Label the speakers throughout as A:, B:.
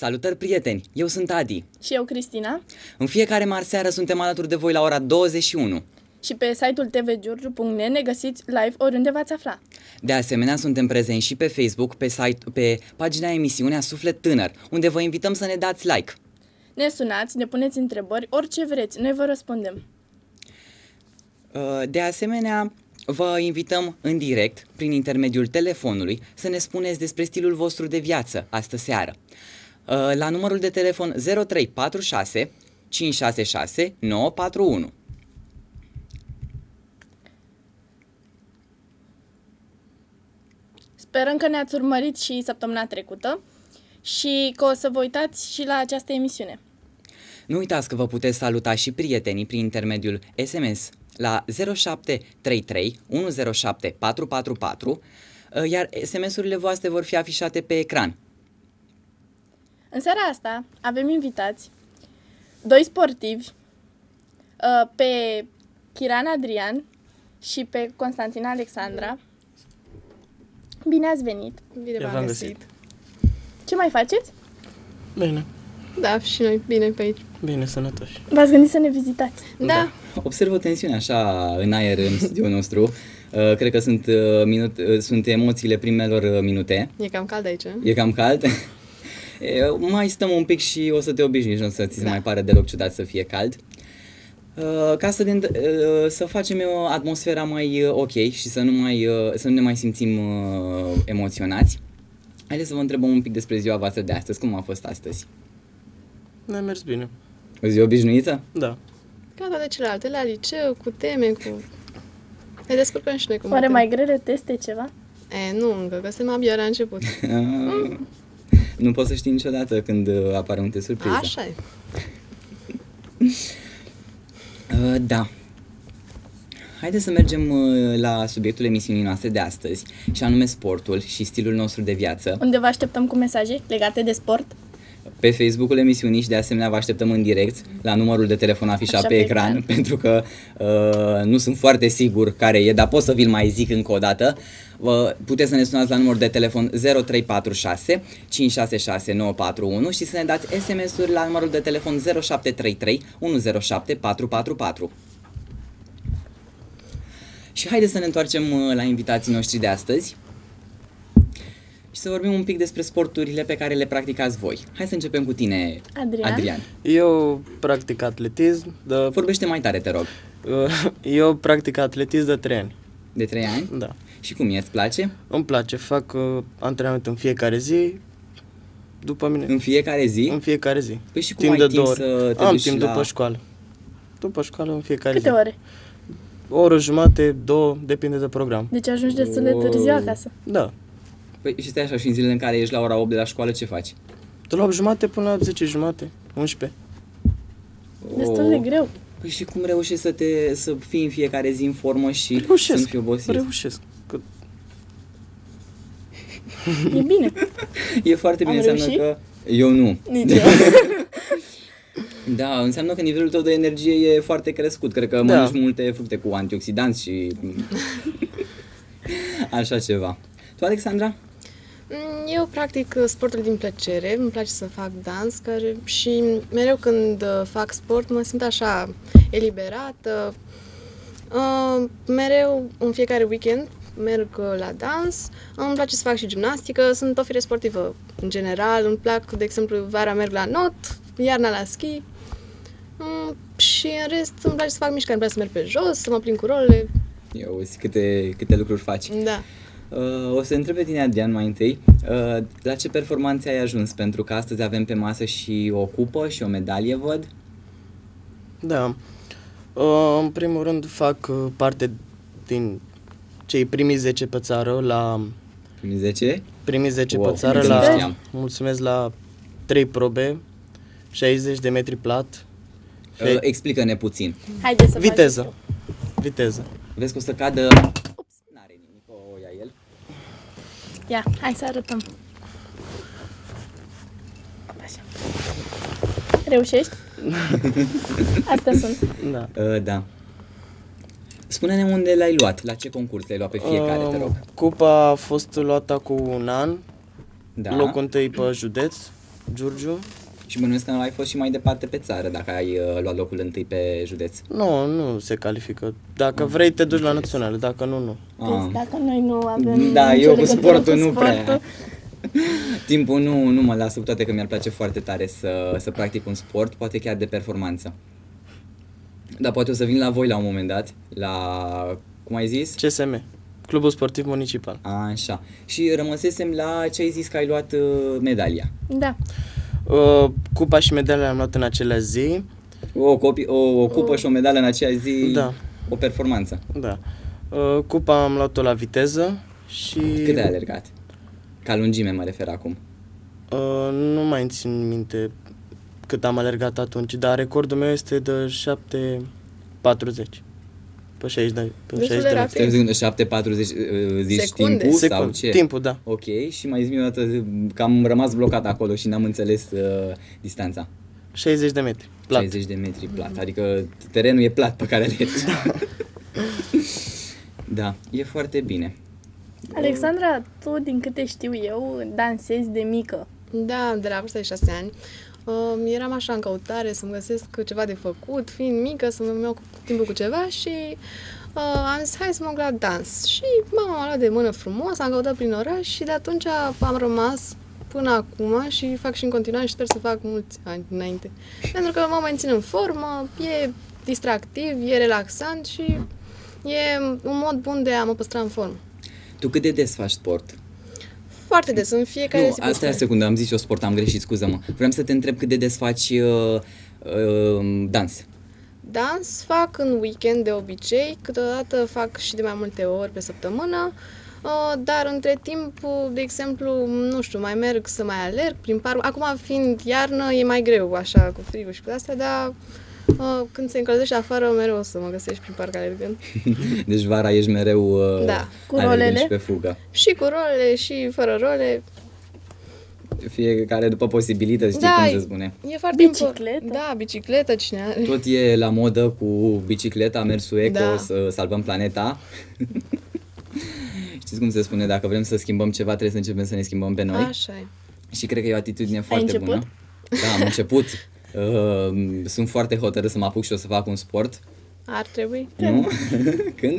A: Salutări, prieteni! Eu sunt Adi.
B: Și eu, Cristina.
A: În fiecare marseară suntem alături de voi la ora 21.
B: Și pe site-ul tvgiurgiu.net ne găsiți live oriunde v-ați afla.
A: De asemenea, suntem prezenți și pe Facebook, pe pagina emisiunea Suflet Tânăr, unde vă invităm să ne dați like.
B: Ne sunați, ne puneți întrebări, orice vreți, noi vă răspundem.
A: De asemenea, vă invităm în direct, prin intermediul telefonului, să ne spuneți despre stilul vostru de viață astă seară. La numărul de telefon 0346 566 941.
B: Sperăm că ne-ați urmărit și săptămâna trecută și că o să vă uitați și la această emisiune.
A: Nu uitați că vă puteți saluta și prietenii prin intermediul SMS la 0733 107 444, iar SMS-urile voastre vor fi afișate pe ecran.
B: În seara asta avem invitați doi sportivi, pe Chiran Adrian și pe Constantina Alexandra. Bine ați venit!
C: Bine v-am găsit!
B: Ce mai faceți?
C: Bine.
D: Da, și noi bine pe aici.
C: Bine, sănătoși.
B: V-ați gândit să ne vizitați?
D: Da.
A: Observ o tensiune așa în aer în studioul nostru. Cred că sunt emoțiile primelor minute.
D: E cam cald aici.
A: E cam cald. Mai stăm un pic și o să te obișnuiești, nu o să ți se mai pare deloc ciudat să fie cald. Ca să facem atmosfera mai ok și să nu ne mai simțim emoționați, haideți să vă întrebăm un pic despre ziua voastră de astăzi. Cum a fost astăzi?
C: Ne-a mers bine.
A: O zi obișnuită?
C: Da.
D: Ca toate celelalte, la liceu, cu teme, cu... Ne descurcăm și noi cu
B: Oare mai grele teste ceva?
D: Nu încă, că suntem abia la început.
A: Nu poți să știi niciodată când apare un test surpriză.
D: Așa e.
A: Da. Haideți să mergem la subiectul emisiunii noastre de astăzi, și anume sportul și stilul nostru de viață.
B: Unde vă așteptăm cu mesaje legate de sport?
A: Pe Facebook-ul emisiunii și de asemenea vă așteptăm în direct la numărul de telefon afișat pe ecran, pentru că nu sunt foarte sigur care e, dar pot să vi-l mai zic încă o dată. Puteți să ne sunați la numărul de telefon 0346 566 941 și să ne dați SMS-uri la numărul de telefon 0733 107 444. Și haideți să ne întoarcem la invitații noștri de astăzi și să vorbim un pic despre sporturile pe care le practicați voi. Hai să începem cu tine, Adrian.
C: Eu practic atletism.
A: Vorbește mai tare, te rog.
C: Eu practic atletism de 3 ani.
A: De 3 ani?
C: Da.
A: Și cum e? Îți place?
C: Îmi place. Fac antrenament în fiecare zi. După mine.
A: În fiecare zi?
C: În fiecare zi.
A: Păi și cum ai timp să te duci
C: timp după școală. După școală în fiecare
B: Câte
C: zi.
B: ore?
C: O oră jumate, 2, depinde de program.
B: Deci ajungi destul de târziu acasă.
C: Da.
A: Păi și stai așa, și în zilele în care ești la ora 8 de la școală, ce faci?
C: De la 8 jumate până la 10 jumate, 11.
B: Destul de greu.
A: Păi și cum reușești să fii în fiecare zi în formă și să nu fii obosit?
C: Reușesc.
B: E bine.
A: E foarte bine, înseamnă că... Eu nu.
B: Nici eu.
A: Da, înseamnă că nivelul tău de energie e foarte crescut. Cred că mănânci multe fructe cu antioxidanți și așa ceva. Tu, Alexandra?
D: Eu practic sportul din plăcere, îmi place să fac dans și mereu când fac sport mă simt așa eliberată. Mereu, în fiecare weekend, merg la dans, îmi place să fac și gimnastică, sunt o fire sportivă în general, îmi plac, de exemplu, vara merg la not, iarna la schi și în rest îmi place să fac mișcare, îmi place să merg pe jos, să mă plimb cu rolele.
A: Eu zic câte lucruri faci.
D: Da.
A: O să întreb pe tine, Adrian, mai întâi, la ce performanțe ai ajuns? Pentru că astăzi avem pe masă și o cupă și o medalie, văd.
C: Da. În primul rând fac parte din cei primii 10 pe țară la...
A: Primii 10?
C: Primii 10
A: wow,
C: pe țară la... Mulțumesc, la 3 probe, 60 de metri plat.
A: Explică-ne puțin.
B: Haideți să
C: Viteză.
A: Vezi că o să cadă... Ups, n-are nimic, o ia el.
B: Ia, hai să arătăm. Așa. Reușești? Astea sunt.
C: Da.
A: Da. Spune-ne unde l-ai luat, la ce concurs l-ai luat pe fiecare, te rog.
C: Cupa a fost luată cu un an,
A: Da.
C: locul întâi pe județ, Giurgiu.
A: Și bănuiesc că ai fost și mai departe pe țară, dacă ai luat locul întâi pe județ.
C: Nu se califică. Dacă vrei, te duci la naționale, dacă nu, nu.
B: Deci dacă noi nu avem
A: Da,
B: nicio
A: eu cu
B: legătură
A: sportul nu prea.
B: sportul.
A: Timpul nu mă lasă, cu toate că mi-ar place foarte tare să practic un sport, poate chiar de performanță. Dar poate o să vin la voi la un moment dat, la, cum ai zis?
C: CSM, Clubul Sportiv Municipal.
A: Așa. Și rămăsesem la ce ai zis că ai luat medalia.
B: Da.
C: Cupa și medalia am luat în aceleași zi.
A: O cupă și o medală în aceeași zi,
C: Da.
A: o performanță.
C: Da. Cupa am luat-o la viteză și...
A: Cât ai alergat? Ca lungime mă refer acum.
C: Nu mai țin minte cât am alergat atunci, dar recordul meu este de 7:40. Pe 60 de
D: Destul de
C: metri.
D: rapid.
A: Stai 7:40 zici
D: Secunde.
A: timpul sau ce?
C: Timpul, da.
A: Ok, și mai zi-mi o dată că am rămas blocat acolo și n-am înțeles distanța.
C: 60 de metri. Plat.
A: 60 de metri plat, adică terenul e plat pe care alergi. Da, e foarte bine.
B: Alexandra, tu, din câte știu eu, dansezi de mică.
D: Da, de la vârsta de 6 ani. Eram așa în căutare să-mi găsesc ceva de făcut, fiind mică, să-mi ocup timpul cu ceva și am zis, hai să mă duc la dans. Și mama m-a luat de mână frumos, am căutat prin oraș și de atunci am rămas până acum și fac și în continuare și sper să fac mulți ani înainte. Pentru că mă mențin în formă, e distractiv, e relaxant și e un mod bun de a mă păstra în formă.
A: Tu cât de des faci sport?
D: Foarte des, în fiecare
A: Nu,
D: zi.
A: asta e o secundă, am zis eu sport, am greșit, scuză-mă. Vreau să te întreb cât de des faci dans.
D: Dans fac în weekend de obicei, câteodată fac și de mai multe ori pe săptămână, dar între timp, de exemplu, nu știu, mai merg să mai alerg prin parc. Acum, fiind iarnă, e mai greu, așa, cu frigul și cu astea, dar când se încălzește afară, mereu o să mă găsești prin parc alergând.
A: Deci vara ești mereu
D: Da.
B: Cu
A: alergând
B: rolele?
A: și pe fugă.
D: Și cu role, și fără role.
A: Fiecare după posibilități, știi
D: Da,
A: cum se spune.
D: E foarte
B: Bicicletă?
D: Da, bicicletă, cine are.
A: Tot e la modă cu bicicleta, mersul eco,
D: Da.
A: să salvăm planeta. Știți cum se spune, dacă vrem să schimbăm ceva, trebuie să începem să ne schimbăm pe noi.
D: Așa e.
A: Și cred că e o atitudine foarte
B: început?
A: bună. Da, am început. Sunt foarte hotărât să mă apuc și o să fac un sport.
D: Ar trebui.
A: Nu? Când?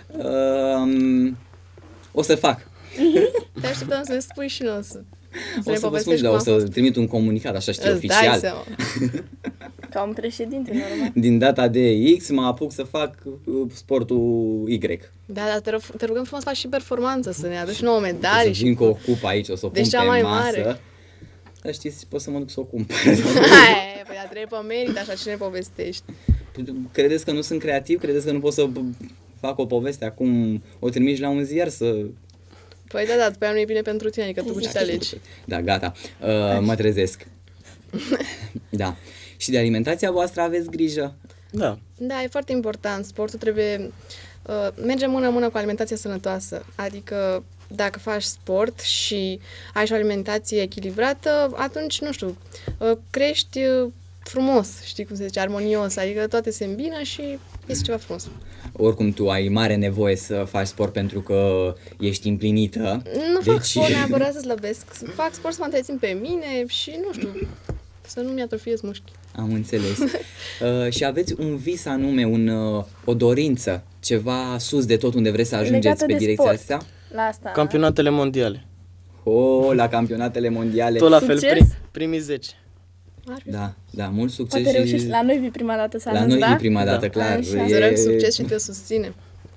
A: O să fac.
D: Te așteptăm să ne spui și noi să
A: O
D: ne
A: să vă spun,
D: povestești
A: da,
D: cum
A: o
D: a
A: să
D: fost.
A: trimit un comunicat, așa știu,
D: Îți dai
A: oficial.
D: seama.
B: Ca un președinte, normal.
A: Din data de X mă apuc să fac sportul Y.
D: Da, dar te rugăm frumos să faci și performanță, să ne aduci nouă
A: O
D: medalii.
A: să vin cu o cupă aici, o să o pun
D: Deci cea
A: pe
D: mai
A: masă.
D: mare.
A: Dar știți, pot să mă duc să o cumpăr.
D: Hai, păi dar trebuie pe merit, așa ce ne povestești.
A: Credeți că nu sunt creativ? Credeți că nu pot să fac o poveste acum, o trimiși la un ziar să...
D: Păi da, după aia nu e bine pentru tine, adică tu cu ce te alegi.
A: Da, gata, mă trezesc. Da. Și de alimentația voastră aveți grijă?
C: Da.
D: Da, e foarte important. Sportul trebuie... merge mână-mână cu alimentația sănătoasă. Adică dacă faci sport și ai și o alimentație echilibrată, atunci, nu știu, crești frumos, știi cum se zice, armonios, adică toate se îmbină și este ceva frumos.
A: Oricum tu ai mare nevoie să faci sport pentru că ești împlinită.
D: Nu fac sport neapărat să slăbesc. Fac sport să mă întrețin pe mine și, nu știu, să nu mi-atrofiez mușchi.
A: Am înțeles. Și aveți un vis anume, o dorință, ceva sus de tot unde vreți să ajungeți
B: Legată
A: pe
B: de
A: direcția
B: sport.
A: asta?
B: La asta.
C: Campionatele mondiale.
A: La campionatele mondiale.
C: Tot la fel,
B: Succes?
C: primii 10.
A: Da, mult succes.
B: Poate
A: și
B: reușești. La noi vii prima dată să
A: la
B: anunți,
A: noi
B: da?
A: e prima dată,
C: Da.
A: clar.
B: Așa.
D: Îți urăm succes și te susținem.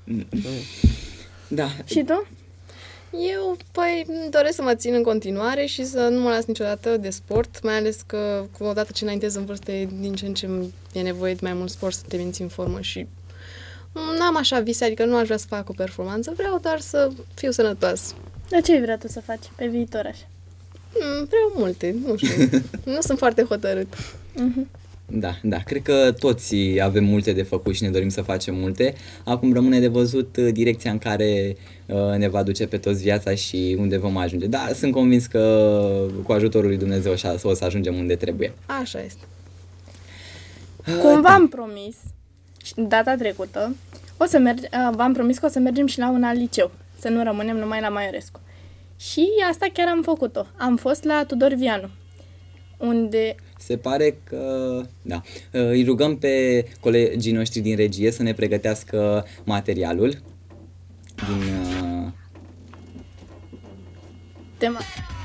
A: Da.
B: Și tu?
D: Eu, păi, doresc să mă țin în continuare și să nu mă las niciodată de sport, mai ales că, odată ce înaintez în vârstă, e din ce în ce e nevoie de mai mult sport să te menții în formă și n-am așa vise, adică nu aș vrea să fac o performanță, vreau doar să fiu sănătoasă.
B: Dar ce ai vrea tu să faci pe viitor așa?
D: Vreau multe, nu știu, nu sunt foarte hotărât.
A: Da, cred că toți avem multe de făcut și ne dorim să facem multe. Acum rămâne de văzut direcția în care ne va duce pe toți viața și unde vom ajunge. Da, sunt convins că cu ajutorul lui Dumnezeu o să ajungem unde trebuie.
D: Așa este.
B: Cum v-am promis data trecută, v-am promis că o să mergem și la un alt liceu, să nu rămânem numai la Maiorescu. Și asta chiar am făcut-o. Am fost la Tudor Vianu. Unde...
A: Se pare că, da, îi rugăm pe colegii noștri din regie să ne pregătească materialul din...
B: Tema...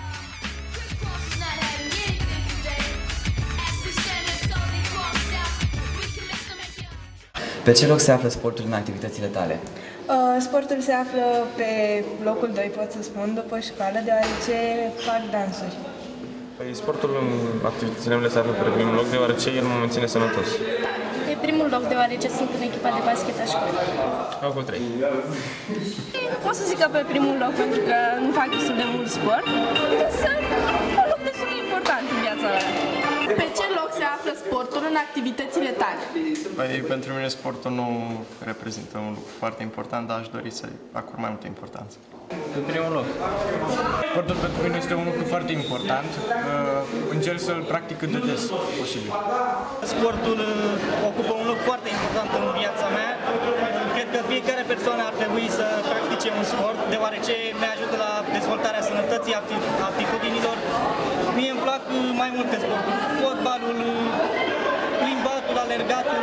A: Pe ce loc se află sportul în activitățile tale?
E: Sportul se află pe locul 2, pot să spun, după școală, deoarece fac dansuri.
F: Păi sportul în activitățile mele se află pe primul loc, deoarece el mă menține sănătos.
B: Pe primul loc, deoarece sunt în echipa de basket a școlii.
F: Locul 3.
E: Pot să zic că pe primul loc, pentru că nu fac destul de mult sport, însă un loc destul de important în viața mea.
B: Pe ce loc se află sportul în activitățile tale?
G: Păi, pentru mine sportul nu reprezintă un lucru foarte important, dar aș dori să acord mai multă importanță.
H: Pe primul loc. Sportul pentru mine este un lucru foarte important. Încerc să-l practic cât de des posibil.
I: Sportul ocupă un loc foarte important în viața mea. Cred că fiecare persoană ar trebui să practice un sport, deoarece ne ajută la dezvoltarea sănătății, aptitudinilor. Mie îmi plac mai multe sporturi. Fotbalul, plimbatul, alergatul.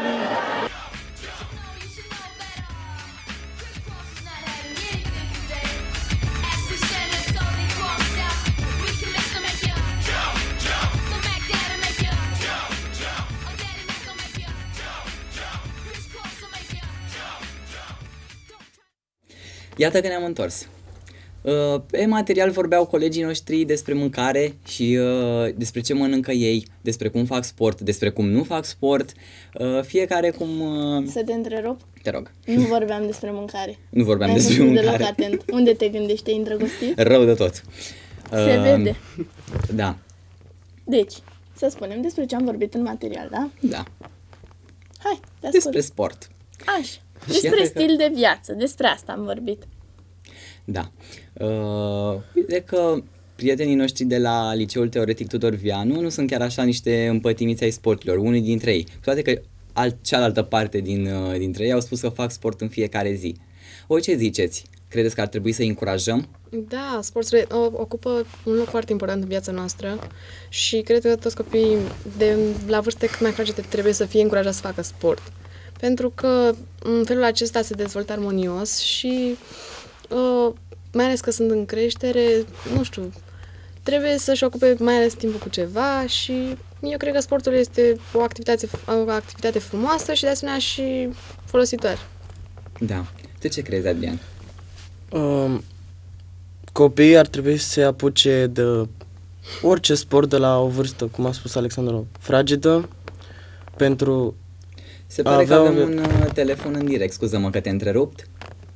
A: Iată că ne-am întors. Pe material vorbeau colegii noștri despre mâncare și despre ce mănâncă ei, despre cum fac sport, despre cum nu fac sport, fiecare cum...
B: Să te întrerup?
A: Te rog.
B: Nu vorbeam despre mâncare.
A: Nu vorbeam
B: N-ai
A: despre
B: fost
A: mâncare.
B: deloc atent. Unde te gândești? Te-ai îndrăgostit?
A: Rău de tot.
B: Se vede.
A: Da.
B: Deci, să spunem despre ce am vorbit în material, da?
A: Da.
B: Hai, te ascult.
A: Despre sport.
B: Așa. Despre stil de viață. Despre asta am vorbit.
A: Da. Uite că prietenii noștri de la Liceul Teoretic Tudor Vianu nu sunt chiar așa niște împătimiți ai sporturilor, unii dintre ei. Cu toate că cealaltă parte dintre ei au spus că fac sport în fiecare zi. Voi ce ziceți? Credeți că ar trebui să încurajăm?
D: Da, sportul ocupă un loc foarte important în viața noastră și cred că toți copiii de la vârste cât mai fragede trebuie să fie încurajați să facă sport. Pentru că în felul acesta se dezvoltă armonios și mai ales că sunt în creștere, nu știu, trebuie să-și ocupe mai ales timpul cu ceva și eu cred că sportul este o activitate frumoasă și de asemenea și folositoare.
A: Da. Tu ce crezi, Adrian?
C: Copiii ar trebui să se apuce de orice sport de la o vârstă, cum a spus Alexandru, fragedă, pentru...
A: Se pare că avem un telefon în direct, scuză-mă că te-ai întrerupt.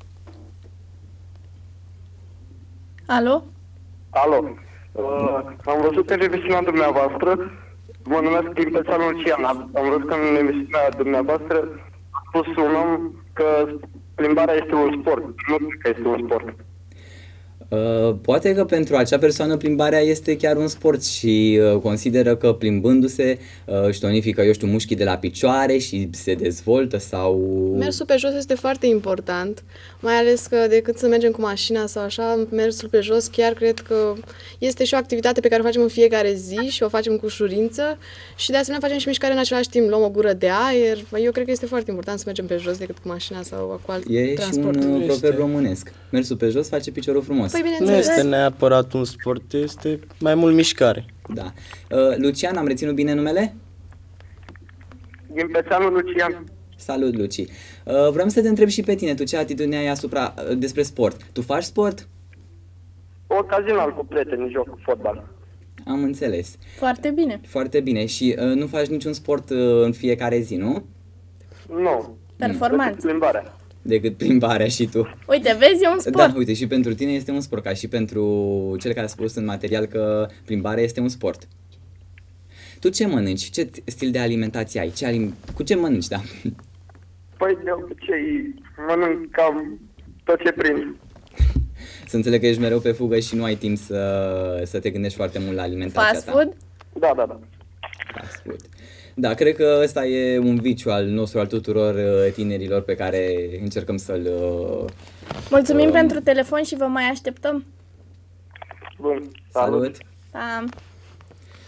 B: Alo?
J: Alo. Am văzut în emisiunea dumneavoastră, mă numesc Limpețanu Lucian, am văzut că în emisiunea dumneavoastră a spus un om că plimbarea este un sport, nu cred că este un sport.
A: Poate că pentru acea persoană plimbarea este chiar un sport și consideră că plimbându-se își tonifică, eu știu, mușchii de la picioare și se dezvoltă sau...
D: Mersul pe jos este foarte important, mai ales că decât să mergem cu mașina sau așa, mersul pe jos chiar cred că este și o activitate pe care o facem în fiecare zi și o facem cu ușurință și de asemenea facem și mișcare în același timp, luăm o gură de aer. Eu cred că este foarte important să mergem pe jos decât cu mașina sau cu alt transport.
A: E și un proverb românesc. Mersul pe jos face piciorul frumos.
D: Păi,
C: nu este neapărat un sport, este mai mult mișcare.
A: Da. Lucian, am reținut bine numele?
J: Limpețanu Lucian.
A: Salut, Luci. Vreau să te întreb și pe tine, tu ce atitudine ai despre sport? Tu faci sport?
J: Ocazional cu prieteni joc fotbal.
A: Am înțeles.
B: Foarte bine.
A: Foarte bine. Și nu faci niciun sport în fiecare zi, nu?
J: Nu.
B: Performanță.
J: Plimbarea.
A: Decât plimbarea și tu.
B: Uite, vezi, e un sport.
A: Da, uite, și pentru tine este un sport, ca și pentru cel care a spus în material că plimbarea este un sport. Tu ce mănânci? Ce stil de alimentație ai? Cu ce mănânci, da?
J: Păi, de obicei, mănânc cam tot ce prind.
A: Să înțeleg că ești mereu pe fugă și nu ai timp să te gândești foarte mult la alimentația
B: Fast food?
J: Da, da, da.
A: Fast food. Da, cred că ăsta e un viciu al nostru, al tuturor tinerilor pe care încercăm să-l...
B: Mulțumim pentru telefon și vă mai așteptăm.
J: Bun,
A: salut!
B: Pa.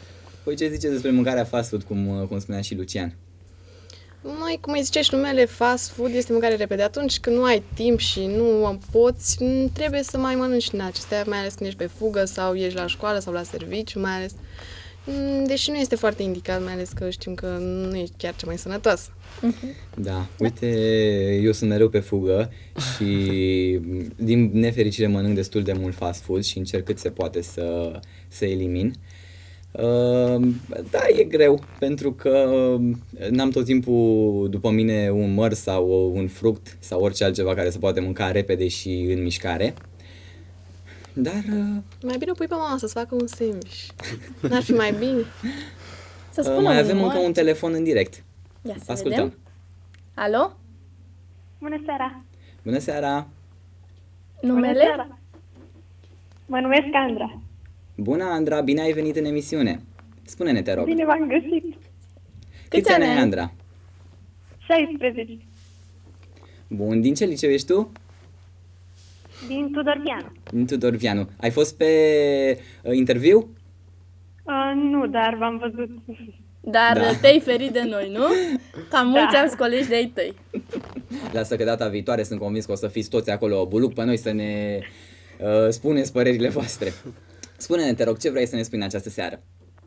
A: Păi ce ziceți despre mâncarea fast food, cum spunea și Lucian?
D: Mai, cum îi ziceai și numele, fast food este mâncare repede. Atunci când nu ai timp și nu poți, trebuie să mai mănânci din acestea, mai ales când ești pe fugă sau ești la școală sau la serviciu, mai ales. Deși nu este foarte indicat, mai ales că știm că nu e chiar cea mai sănătoasă.
A: Da, uite, eu sunt mereu pe fugă și din nefericire mănânc destul de mult fast food și încerc cât se poate să elimin. Da, e greu, pentru că n-am tot timpul după mine un măr sau un fruct sau orice altceva care se poate mânca repede și în mișcare. Dar...
D: Mai bine o pui pe mama să-ți facă un sandwich. N-ar fi mai bine?
B: Să spună
A: mai avem încă un telefon în direct.
B: Ia să
A: ascultăm.
B: vedem. Alo?
K: Bună seara!
A: Bună seara!
B: Numele?
K: Bună seara. Mă numesc Andra.
A: Bună, Andra, bine ai venit în emisiune. Spune-ne, te rog.
K: Bine v-am găsit.
A: Câți ani ai, Andra?
K: 16.
A: Bun, din ce liceu ești tu?
K: Din Tudor Vianu.
A: Din Tudor Vianu. Ai fost pe interviu?
K: Nu, dar v-am văzut.
B: Dar
A: Da.
B: te-ai ferit de noi, nu? Cam mulți alți colegi de-ai tăi.
A: Lasă că data viitoare sunt convins că o să fiți toți acolo buluc pe noi să ne spuneți părerile voastre. Spune-ne, te rog, ce vrei să ne spui în această seară?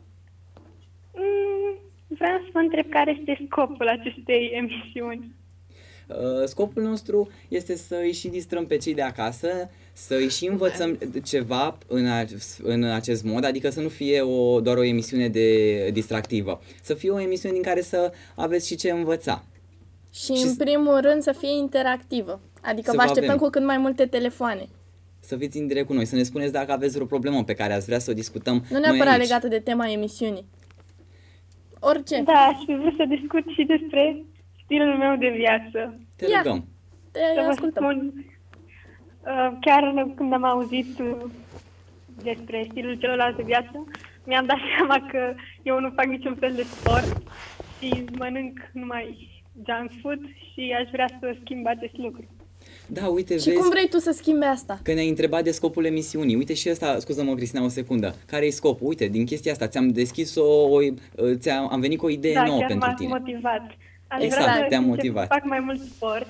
K: Vreau să vă întreb care este scopul acestei emisiuni.
A: Scopul nostru este să îi și distrăm pe cei de acasă, să îi și învățăm ceva în acest mod, adică să nu fie doar o emisiune distractivă, să fie o emisiune din care să aveți și ce învăța.
B: Și în primul rând să fie interactivă, adică
A: Să
B: vă
A: vă
B: așteptăm
A: avem.
B: cu cât mai multe telefoane.
A: Să fiți în direct cu noi, să ne spuneți dacă aveți vreo problemă pe care ați vrea să o discutăm
B: Nu
A: noi
B: neapărat
A: aici.
B: legată de tema emisiunii. Orice.
K: Da, aș fi vrut să discut și despre stilul meu de viață.
A: Te rugăm.
B: Te
K: Să vă
B: ascultăm.
K: spun, chiar când am auzit despre stilul celorlalți de viață, mi-am dat seama că eu nu fac niciun fel de sport și mănânc numai junk food și aș vrea să schimb acest lucru.
A: Da, uite,
B: Și
A: vezi
B: cum vrei tu să schimbi asta?
A: că ne-ai întrebat de scopul emisiunii. Uite și ăsta, scuză-mă, Cristina, o secundă. Care e scopul? Uite, din chestia asta ți-am deschis am venit cu o idee nouă
K: chiar
A: pentru
K: m-ați
A: tine.
K: motivat. Aș
A: Exact,
K: vrea să
A: te-am
K: încep
A: motivat.
K: să fac mai mult sport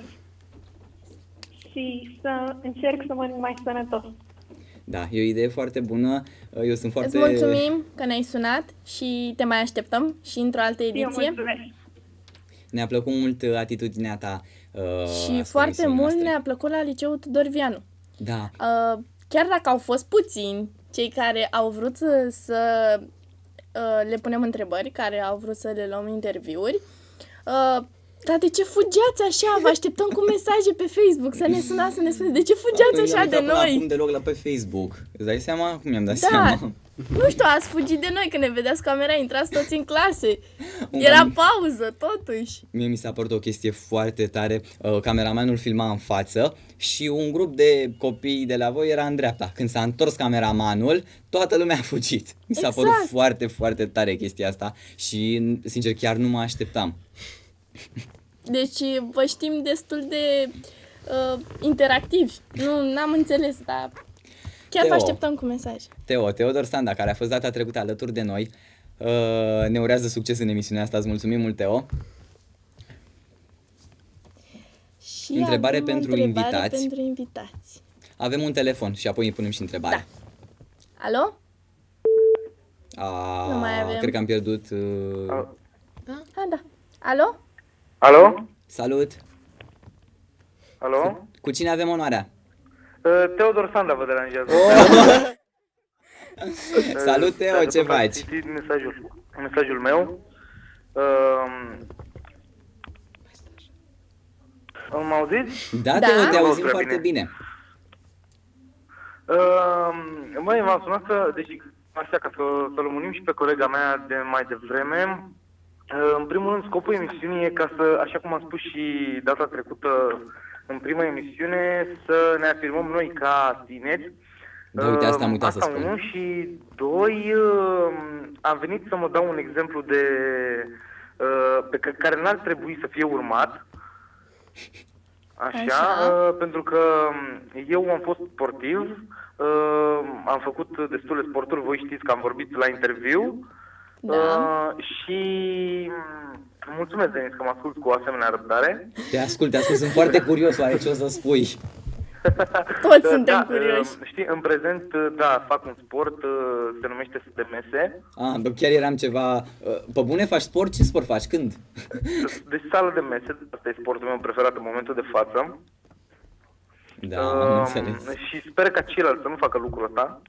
K: și să încerc să mănânc mai sănătos.
A: Da, e o idee foarte bună. Eu sunt foarte...
B: Îți mulțumim că ne-ai sunat și te mai așteptăm și într-o altă
K: Eu
B: ediție.
K: mulțumesc.
A: Ne-a plăcut mult atitudinea ta.
B: Și foarte mult ne-a plăcut la Liceul Tudor Vianu.
A: Da.
B: Chiar dacă au fost puțini cei care au vrut să le punem întrebări, care au vrut să le luăm interviuri, dar de ce fugeați așa? Vă așteptăm cu mesaje pe Facebook să ne sunați, să ne spuneți de ce fugeați așa de
A: Acum
B: noi?
A: deloc pe Facebook. Îți dai seama? Cum mi-am dat
B: Da.
A: seama?
B: Nu știu, ați fugit de noi când ne vedeați camera, intrați toți în clase. Era pauză, totuși.
A: Mie mi s-a părut o chestie foarte tare. Cameramanul filma în față și un grup de copii de la voi era în dreapta. Când s-a întors cameramanul, toată lumea a fugit. Mi s-a părut foarte, foarte tare chestia asta și, sincer, chiar nu mă așteptam.
B: Deci vă știm destul de interactivi. Nu, n-am înțeles, dar chiar
A: Teo.
B: vă așteptăm cu mesaj.
A: Teodor Sanda, care a fost data trecută alături de noi, ne urează succes în emisiunea asta. Îți mulțumim mult, Teo.
B: Și
A: Întrebare
B: avem o
A: pentru
B: întrebare
A: invitați.
B: pentru invitați.
A: Avem un telefon și apoi îi punem și întrebarea.
B: Alo? Nu mai avem.
A: Cred că am pierdut...
B: Da. Alo?
J: Alo?
A: Salut!
J: Alo?
A: Cu cine avem onoarea?
J: Teodor Sanda vă deranjează.
A: Salut, Teo, ce faci?
J: Mesajul meu. Mă auziți?
A: Da, Teo, te auzim foarte bine.
J: Măi, m-am sunat deci, așa, ca să lămurim și pe colega mea de mai devreme. În primul rând, scopul emisiunii e ca să, așa cum am spus și data trecută în prima emisiune, să ne afirmăm noi ca tineri.
A: Da, uite, asta am uitat să spun.
J: Unu, și doi, am venit să mă dau un exemplu pe care n-ar trebui să fie urmat. Așa. Pentru că eu am fost sportiv, am făcut destule sporturi, voi știți că am vorbit la interviu
B: Da.
J: Și mulțumesc, Denis, că mă ascult cu o asemenea răbdare.
A: Te ascult, sunt foarte curios, oare ce o să spui?
B: Toți suntem curioși.
J: Știi, în prezent, da, fac un sport, se numește SMS.
A: Chiar eram ceva... Pe bune faci sport? Ce sport faci? Când?
J: Deci sală de mese, asta e sportul meu preferat în momentul de față.
A: Da, am înțeles.
J: Și sper ca ceilalți să nu facă lucrul ăsta.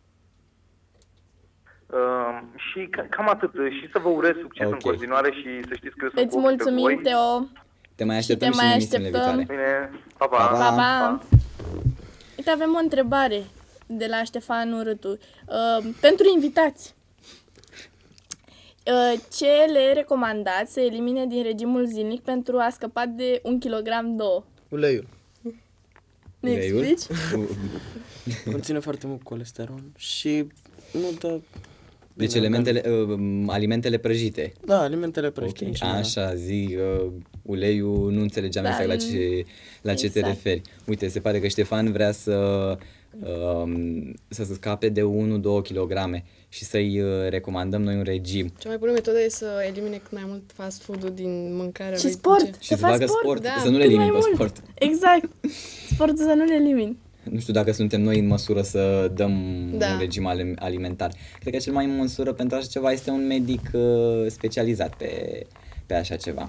J: Și cam atât. Și să vă urez succes în continuare și să știți că eu sunt
B: Îți mulțumim, Teo.
A: Te mai așteptăm și în emisiunile viitoare.
J: Bine, pa, pa.
B: Pa, pa. Uite, avem o întrebare de la Ștefan Râtu. Pentru invitați, ce le recomandați să elimine din regimul zilnic pentru a scăpa de 1,2 kg?
C: Uleiul.
B: Ne explici?
C: Conține foarte mult colesterol și nu dă...
A: Deci alimentele prăjite.
C: Da, alimentele prăjite.
A: Okay. Așa, uleiul, nu înțelegeam exact la ce te referi. Uite, se pare că Ștefan vrea să se scape de 1-2 kg și să-i recomandăm noi un regim.
D: Cea mai bună metodă e să elimine cât mai mult fast food-ul din mâncarea
B: și sport.
A: Și să facă sport,
B: da.
A: Să nu le elimini pe sport.
B: Exact. Sportul să nu le elimini.
A: Nu știu dacă suntem noi în măsură să dăm un regim alimentar. Cred că cel mai în măsură pentru așa ceva este un medic specializat pe așa ceva.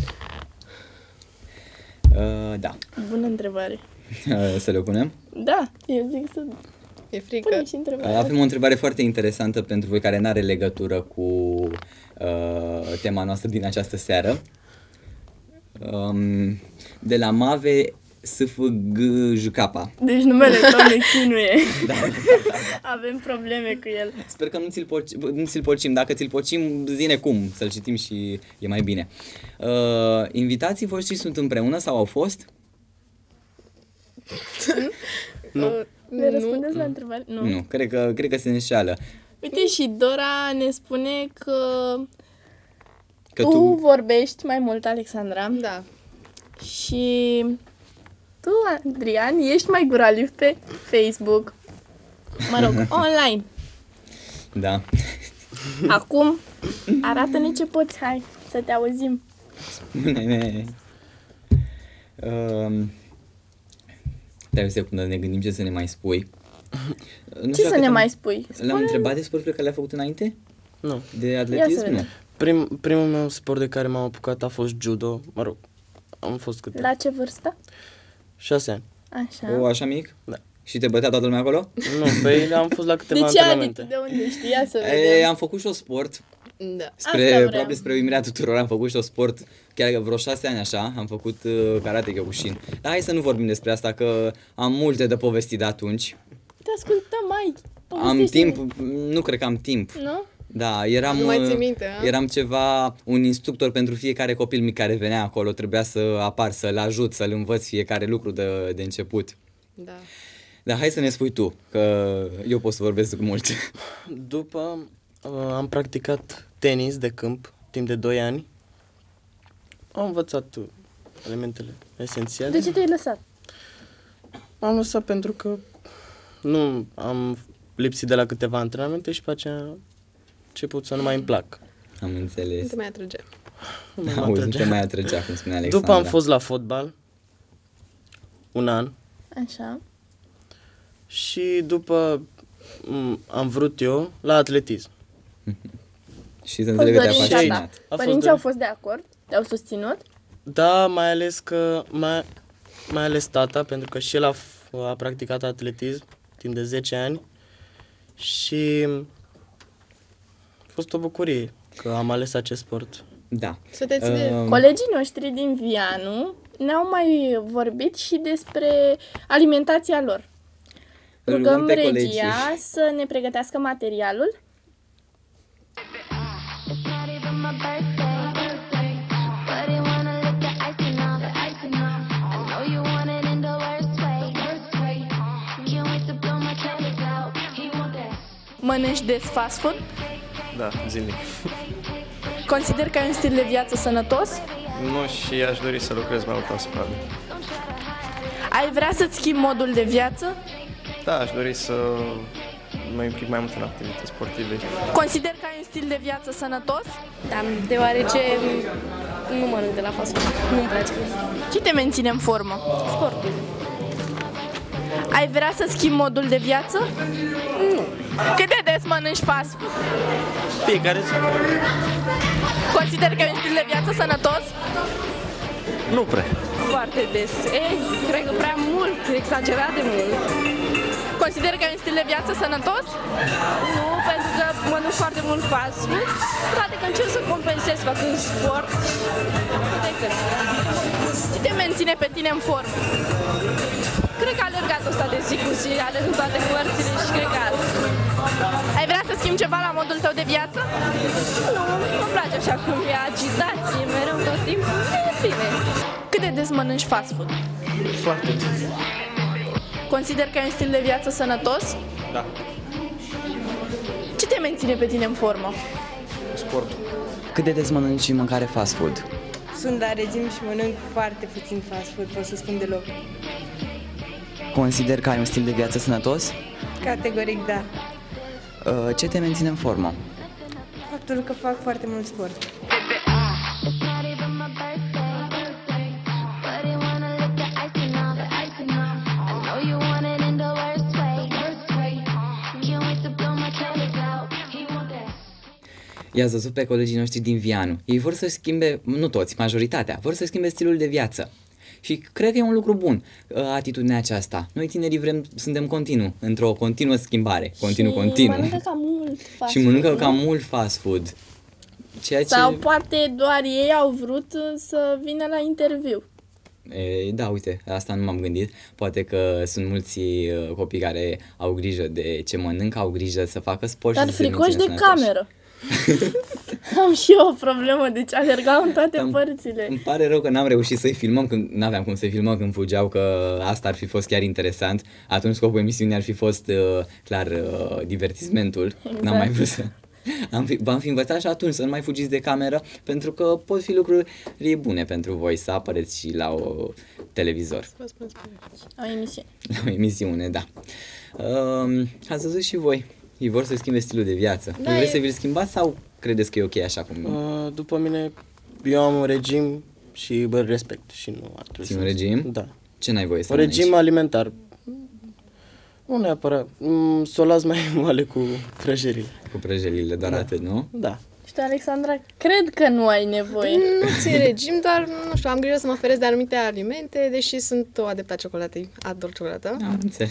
A: Da.
B: Bună întrebare.
A: Să le punem?
B: Da, eu zic să...
D: E frică.
B: Și întrebarea.
A: Avem o întrebare foarte interesantă pentru voi care n-are legătură cu tema noastră din această seară. De la Mave SFGJK.
B: Deci numele tău ne chinuie. Da. Avem probleme cu el.
A: Sper că nu ți-l pocim. Dacă ți-l pocim, zi-ne cum, să-l citim și e mai bine. Invitații voștri sunt împreună sau au fost?
C: Nu.
B: Ne răspundeți la întrebare?
A: Nu, cred că se înșeală.
B: Uite, și Dora ne spune că tu vorbești mai mult, Alexandra.
D: Da.
B: Și tu, Adrian, ești mai guraliv pe Facebook. Mă rog, online.
A: Da.
B: Acum, arată-ne ce poți, hai, să te auzim.
A: Spune-ne. Stai o secundă, ne gândim ce să ne mai spui.
B: Ce să ne mai spui?
A: L-am întrebat de sporturile care le-a făcut înainte?
C: Nu.
A: De atletism? Nu.
C: Primul meu sport de care m-am apucat a fost judo. Mă rog, am fost câte?
B: La ce vârstă?
C: 6 ani.
B: Așa.
A: Așa mic?
C: Da.
A: Și te bătea toată lumea acolo?
C: Nu, păi am fost la câteva antrenamente.
B: De unde știa să vedem?
A: Am făcut și o sport.
D: Da.
A: Probabil spre uimirea tuturor am făcut și o sport, chiar vreo 6 ani așa, am făcut karate kyokushin. Dar hai să nu vorbim despre asta, că am multe de povestit de atunci.
B: Te ascultăm, mai.
A: Am timp? Nu cred că am timp.
B: Nu?
A: Da,
D: nu mai ții minte,
A: eram un instructor pentru fiecare copil mic care venea acolo, trebuia să apar, să-l ajut, să-l învăț fiecare lucru de început.
D: Da.
A: Dar hai să ne spui tu, că eu pot să vorbesc mult.
C: După am practicat tenis de câmp timp de 2 ani. Am învățat elementele esențiale.
B: De ce te-ai lăsat?
C: Am lăsat pentru că nu am lipsit de la câteva antrenamente și pe aceea a început să nu mai îmi plac.
A: Am înțeles.
D: Nu te mai atrăgea.
A: Nu te mai atrăgea, cum spunea Alexandra.
C: După am fost la fotbal 1 an.
B: Așa.
C: Și după am vrut eu la atletism.
A: Și să înțeleg că te-a fascinat.
B: Părinții au fost de acord? Te-au susținut?
C: Da, mai ales tata, pentru că și el a practicat atletism timp de 10 ani și a fost o bucurie că am ales acest sport.
A: Da.
B: Colegii noștri din Vianu ne-au mai vorbit și despre alimentația lor. Rugăm regia să ne pregătească materialul. Mănânci des fast food?
G: Da, zilnic.
B: Consider că ai un stil de viață sănătos?
G: Nu, și aș dori să lucrez mai mult asupra lui.
B: Ai vrea să-ți schimbi modul de viață?
G: Da, aș dori să mă implic mai mult în activități sportive.
B: Consider că ai un stil de viață sănătos?
D: Da, deoarece nu mănânc de la fast food. Nu-mi place.
B: Ce te menține în formă?
D: Sportul.
B: Ai vrea să schimbi modul de viață?
D: Nu.
B: Cât de des mănânci fast food?
C: Fiecare zi.
B: Consider că ai un stil de viață sănătos?
C: Nu prea.
D: Foarte des. Cred că prea mult, exagerat de mult.
B: Consider că ai un stil de viață sănătos?
D: Nu, pentru că mănânc foarte mult fast food, toate că încerc să compensez făcând sport.
B: Ce te menține pe tine în formă?
D: Cred că alergatul ăsta de zi cu zi, alerg în toate părțile și cred că asta.
B: Ai vrea să schimbi ceva la modul tău de viață?
D: Nu-mi place așa cum e agitație, mereu tot timpul, e bine.
B: Cât de des mănânci fast food?
C: Foarte des.
B: Consider că ai un stil de viață sănătos?
G: Da.
B: Ce te menține pe tine în formă?
G: Sportul.
A: Cât de des mănânci mâncare fast food?
L: Sunt la regim și mănânc foarte puțin fast food, pot să spun deloc.
A: Consider că ai un stil de viață sănătos?
L: Categoric da.
A: Ce te menține în formă?
L: Faptul că fac foarte mult sport.
A: I-ați văzut pe colegii noștri din Vianu. Ei vor să schimbe, nu toți, majoritatea, vor să schimbe stilul de viață. Și cred că e un lucru bun, atitudinea aceasta. Noi tinerii suntem continuu, într-o continuă schimbare. Continuu.
B: Mănâncă cam mult fast
A: și mănâncă
B: food,
A: cam mult fast food.
B: Sau poate doar ei au vrut să vină la interviu.
A: Da, uite, asta nu m-am gândit. Poate că sunt mulți copii care au grijă de ce mănâncă, au grijă să facă sport.
B: Dar
A: și să
B: fricoși de cameră. Am și eu o problemă, deci alergau în toate părțile.
A: Îmi pare rău că n-am reușit să-i filmăm, când n-aveam cum să-i filmăm când fugeau, că asta ar fi fost chiar interesant. Atunci scopul emisiunii ar fi fost clar divertismentul.
B: Exact.
A: N-am mai vrut să... V-am fi învățat și atunci să nu mai fugiți de cameră, pentru că pot fi lucruri bune pentru voi să apăreți și la o televizor.
B: La o emisiune.
A: La o emisiune, da. Ați văzut și voi. Ei vor să schimbe stilul de viață. Da, vreți să vi-l schimbați sau credeți că e ok așa cum...
C: După mine, eu am un regim și îl respect și nu ar trebui
A: să... un regim?
C: Da.
A: Ce n-ai voie să
C: un regim alimentar. Nu neapărat. Să o las mai moale cu prăjelile.
A: Cu prăjelile, doar atât, nu?
C: Da.
B: Și tu, Alexandra, cred că nu ai nevoie.
D: Nu țin regim, doar, nu știu, am grijă să mă feresc de anumite alimente, deși sunt o adeptă a ciocolatei, ador ciocolată.
A: Am înțeles.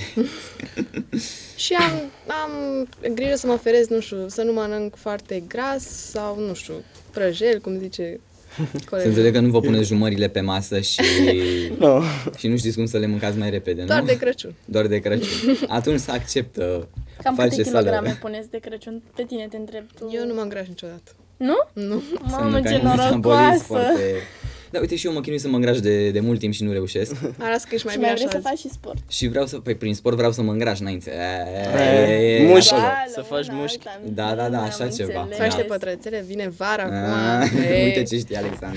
D: Și am grijă să mă feresc, nu știu, să nu mănânc foarte gras sau, nu știu, prăjel, cum zice colegul.
A: Să înțeleg că nu vă puneți jumările pe masă și...
C: No.
A: Și nu știți cum să le mâncați mai repede, nu?
D: Doar de Crăciun.
A: Doar de Crăciun. Atunci să acceptă.
B: Cam câte kilograme puneți de Crăciun? Pe tine te întreb tu.
D: Eu nu mă îngraș niciodată.
B: Nu?
D: Nu.
B: Mamă, ce norocoasă!
A: Foarte... Da, uite, și eu mă chinui să mă îngraș de mult timp și nu reușesc.
D: Arăți că ești mai
B: și
D: bine
B: mai vrei
D: așa
B: să faci și sport.
A: Și vreau să, prin sport vreau să mă îngraș înainte.
C: Mușchi, să faci mușchi.
A: Da, așa ceva.
D: Să faci pătrățele, vine vara acum.
A: Uite ce știi, Alexandra.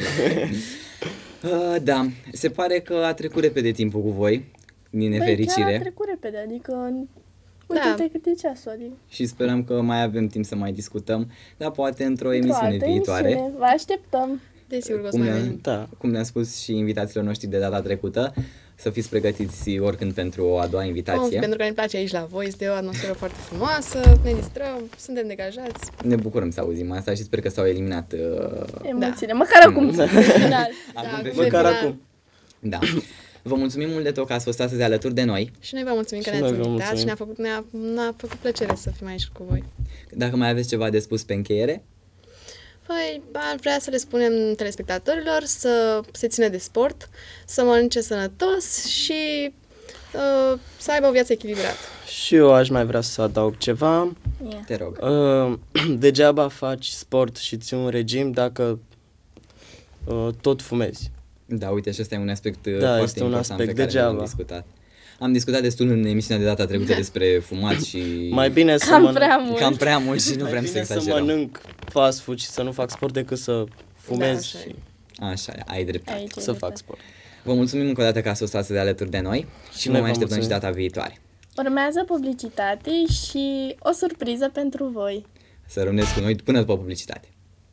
A: Da, se pare că a trecut repede timpul cu voi, din nefericire.
B: Chiar a trecut repede, adică... Uite-te cât e ceasul, adică.
A: Și sperăm că mai avem timp să mai discutăm, dar poate într-o emisiune viitoare.
B: Vă așteptăm.
D: Desigur că o să mai venim.
A: Cum ne-am spus și invitațiilor noștri de data trecută, să fiți pregătiți oricând pentru o a doua invitație.
D: Pentru că ne place aici la voi, este o atmosferă foarte frumoasă, ne distrăm, suntem degajați.
A: Ne bucurăm să auzim asta și sper că s-au eliminat
B: emoțiile, măcar acum.
C: Măcar acum.
A: Da. Vă mulțumim mult de tot că ați fost astăzi alături de noi.
D: Și noi vă mulțumim că ne-ați invitat și ne-a făcut plăcere să fim aici cu voi.
A: Dacă mai aveți ceva de spus pe încheiere?
D: Păi, ar vrea să le spunem telespectatorilor să se țină de sport, să mănânce sănătos și să aibă o viață echilibrată.
C: Și eu aș mai vrea să adaug ceva.
A: Te rog.
C: Degeaba faci sport și ții un regim dacă tot fumezi.
A: Da, uite, și ăsta e un aspect foarte important pe care
C: degeaba.
A: am discutat. Am discutat destul în emisiunea de data trecută despre fumat și...
C: Mai bine să
A: Cam prea mult și nu vrem să exagerăm.
C: Să mănânc fast food și să nu fac sport decât să fumez.
A: Da, așa, ai dreptate.
C: Să fac sport.
A: Vă mulțumim încă o dată că ați fost astăzi alături de noi și vă mai așteptăm și data viitoare.
B: Urmează publicitate și o surpriză pentru voi.
A: Să rămâneți cu noi până după publicitate.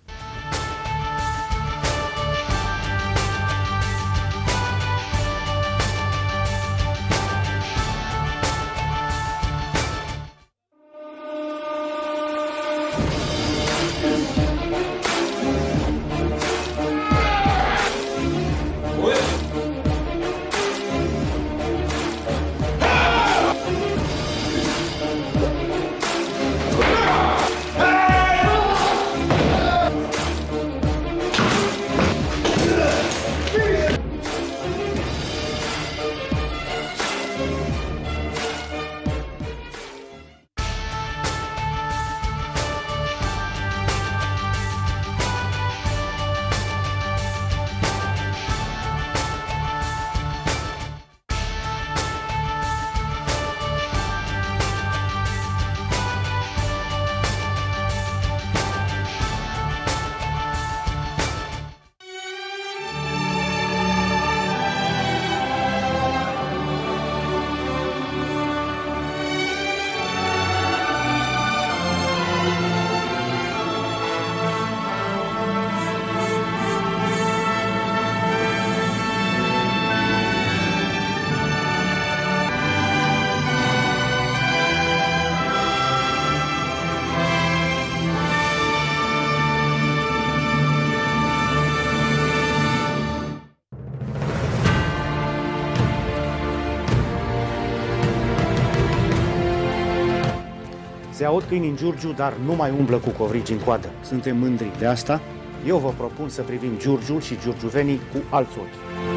M: Se aud câini în Giurgiu, dar nu mai umblă cu covrigi în coadă. Suntem mândri de asta. Eu vă propun să privim Giurgiul și giurgiuvenii cu alți ochi.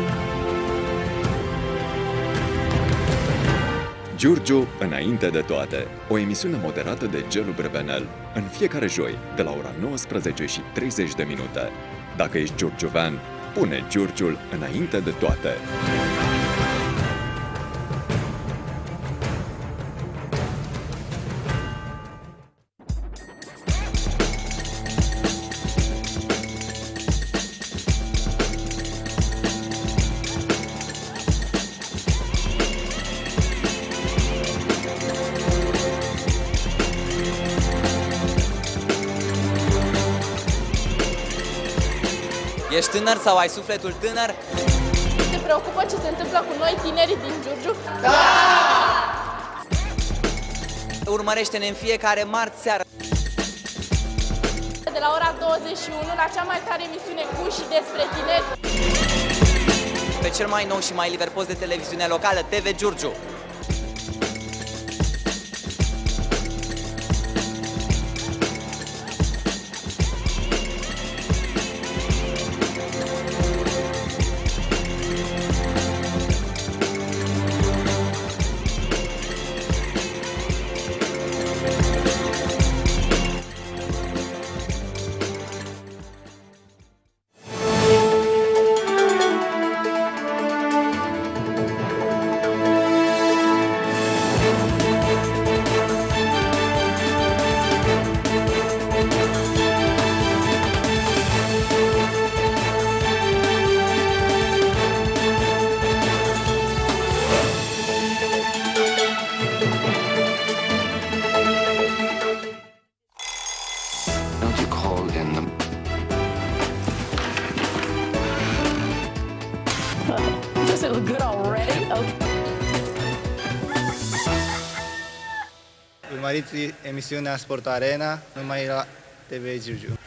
N: Giurgiu înainte de toate, o emisiune moderată de Gelu Brevenel, în fiecare joi, de la ora 19:30. Dacă ești giurgiuvean, pune Giurgiul înainte de toate.
A: Ești tânăr sau ai sufletul tânăr?
B: Te preocupă ce se întâmplă cu noi, tinerii din Giurgiu?
A: Da! Urmărește-ne în fiecare marți seară.
B: De la ora 21 la cea mai tare emisiune cu și despre tineri.
A: Pe cel mai nou și mai liber post de televiziune locală, TV Giurgiu.
O: Does it look good already? Okay.
P: Urmăriți emisiunea Sport Arena numai la TV Giurgiu.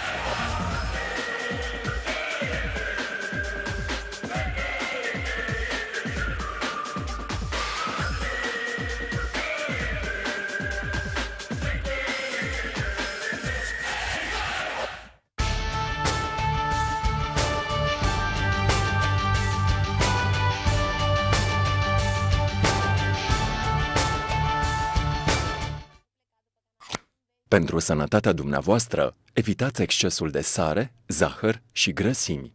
N: Pentru sănătatea dumneavoastră, evitați excesul de sare, zahăr și grăsimi.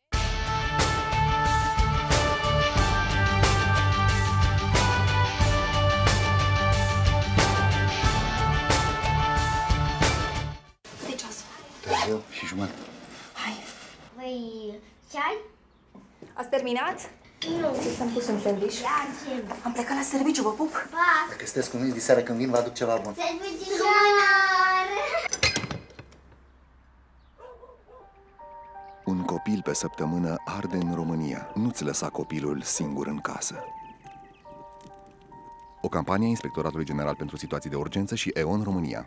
Q: De ceasul?
R: 3:30.
Q: Hai. Păi, ce ai? Ați terminat? Nu.
R: Ți-am pus un sandwich. Am plecat la serviciu, vă pup.
M: Dacă sunteți convins, diseară când vin, vă aduc ceva bun.
S: Un copil pe săptămână arde în România. Nu-ți lăsa copilul singur în casă. O campanie a Inspectoratului General pentru Situații de Urgență și EON România.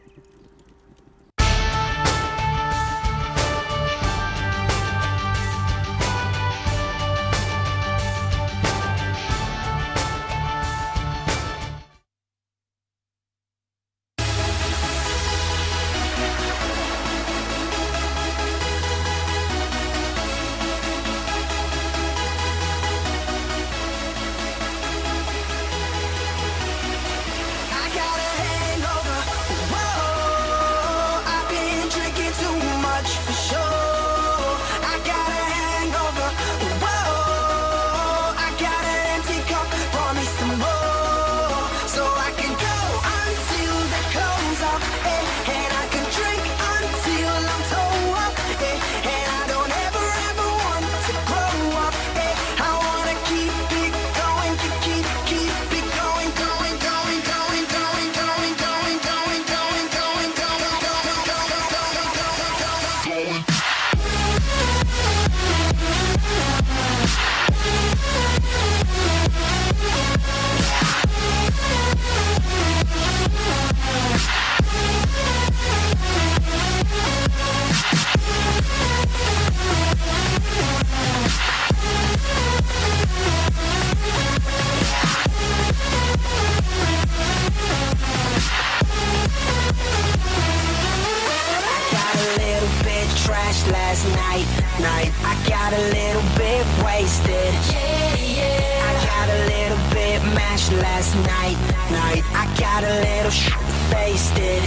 T: Last night, I got a little bit wasted. I got a little bit mashed last night. I got a little faced it.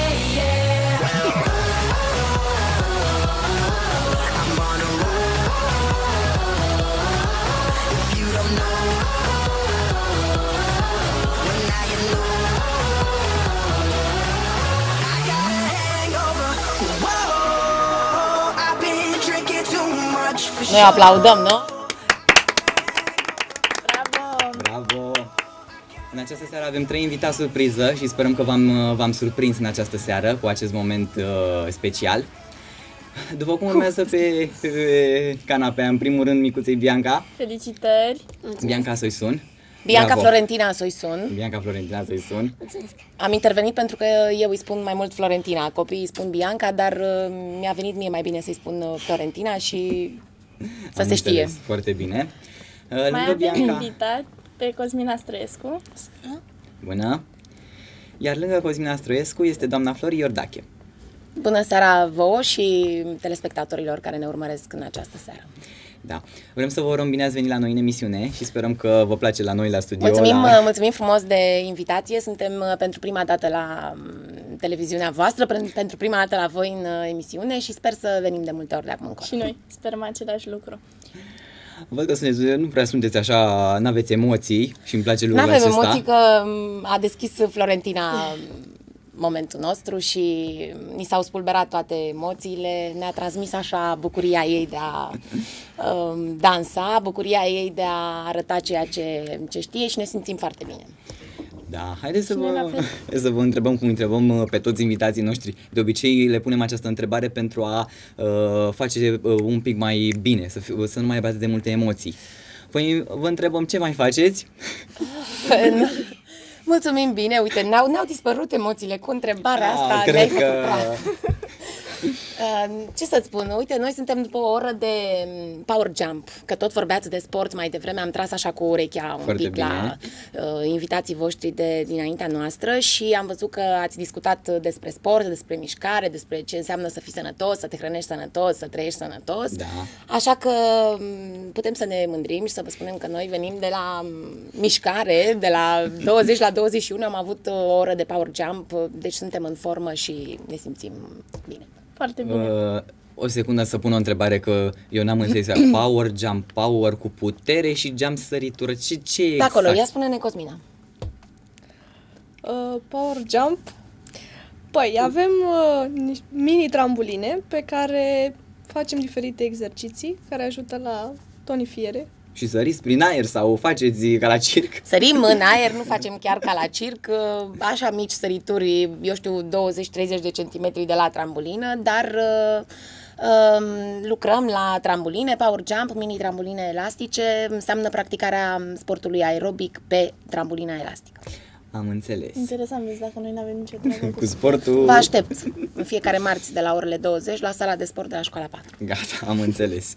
T: I'm on a roll. If you don't know, well now you know. I got a hangover.
O: Noi aplaudăm, nu?
A: Bravo! În această seară avem 3 invitați surpriză și sperăm că v-am surprins în această seară cu acest moment special. După cum urmează pe canapea, în primul rând, micuței Bianca.
B: Felicitări!
A: Bianca Soisun.
O: Bianca
A: Bravo.
O: Florentina Soisun.
A: Bianca Florentina Soisun.
O: Am intervenit pentru că eu îi spun mai mult Florentina, copiii îi spun Bianca, dar mi-a venit mie mai bine să-i spun Florentina și să se știe.
A: Foarte bine.
B: Mai avem invitat pe Cosmina Străescu.
A: Bună! Iar lângă Cosmina Străescu este doamna Flori Iordache.
O: Bună seara vouă și telespectatorilor care ne urmăresc în această seară.
A: Da. Vrem să vă urăm bine ați venit la noi în emisiune și sperăm că vă place la noi la studio.
O: Mulțumim frumos de invitație. Suntem pentru prima dată la televiziunea voastră, pentru prima dată la voi în emisiune și sper să venim de multe ori de acum încolo.
B: Și noi sperăm același lucru.
A: Văd că nu prea sunteți așa, n-aveți emoții și îmi place lucrul acesta.
O: N-avem emoții că a deschis Florentina momentul nostru și ni s-au spulberat toate emoțiile, ne-a transmis așa bucuria ei de a dansa, bucuria ei de a arăta ceea ce știe și ne simțim foarte bine.
A: Da, haideți să vă întrebăm cum întrebăm pe toți invitații noștri. De obicei le punem această întrebare pentru a face un pic mai bine, să nu mai aibă atât de multe emoții. Păi vă întrebăm ce mai faceți?
O: Mulțumim bine, uite, ne-au dispărut emoțiile cu întrebarea asta, ne-ai făcut praf. Ce să-ți spun, uite, noi suntem după o oră de power jump, că tot vorbeați de sport mai devreme, am tras așa cu urechea un
A: foarte
O: pic
A: bine
O: la invitații voștri dinaintea noastră și am văzut că ați discutat despre sport, despre mișcare, despre ce înseamnă să fii sănătos, să te hrănești sănătos, să trăiești sănătos.
A: Da.
O: Așa că putem să ne mândrim și să vă spunem că noi venim de la mișcare, de la 20 la 21 am avut o oră de power jump, deci suntem în formă și ne simțim bine.
B: Foarte bine.
A: O secundă să pun o întrebare că eu n-am înțeles. Power jump, power cu putere și jump săritură. Ce e exact?
O: Acolo, ia spune-ne Cosmina.
U: Power jump. Păi, avem mini trambuline pe care facem diferite exerciții care ajută la tonifiere.
A: și săriți prin aer sau faceți ca la circ?
O: Sărim în aer, nu facem chiar ca la circ, așa mici sărituri, eu știu, 20-30 de centimetri de la trambulină, dar lucrăm la trambuline, power jump, mini trambuline elastice, înseamnă practicarea sportului aerobic pe trambulină elastică.
A: Am înțeles.
B: Interesant, vezi, dacă noi n-avem nicio treabă
A: cu sportul.
O: Vă aștept în fiecare marți de la orele 20 la sala de sport de la școala 4.
A: Gata, am înțeles.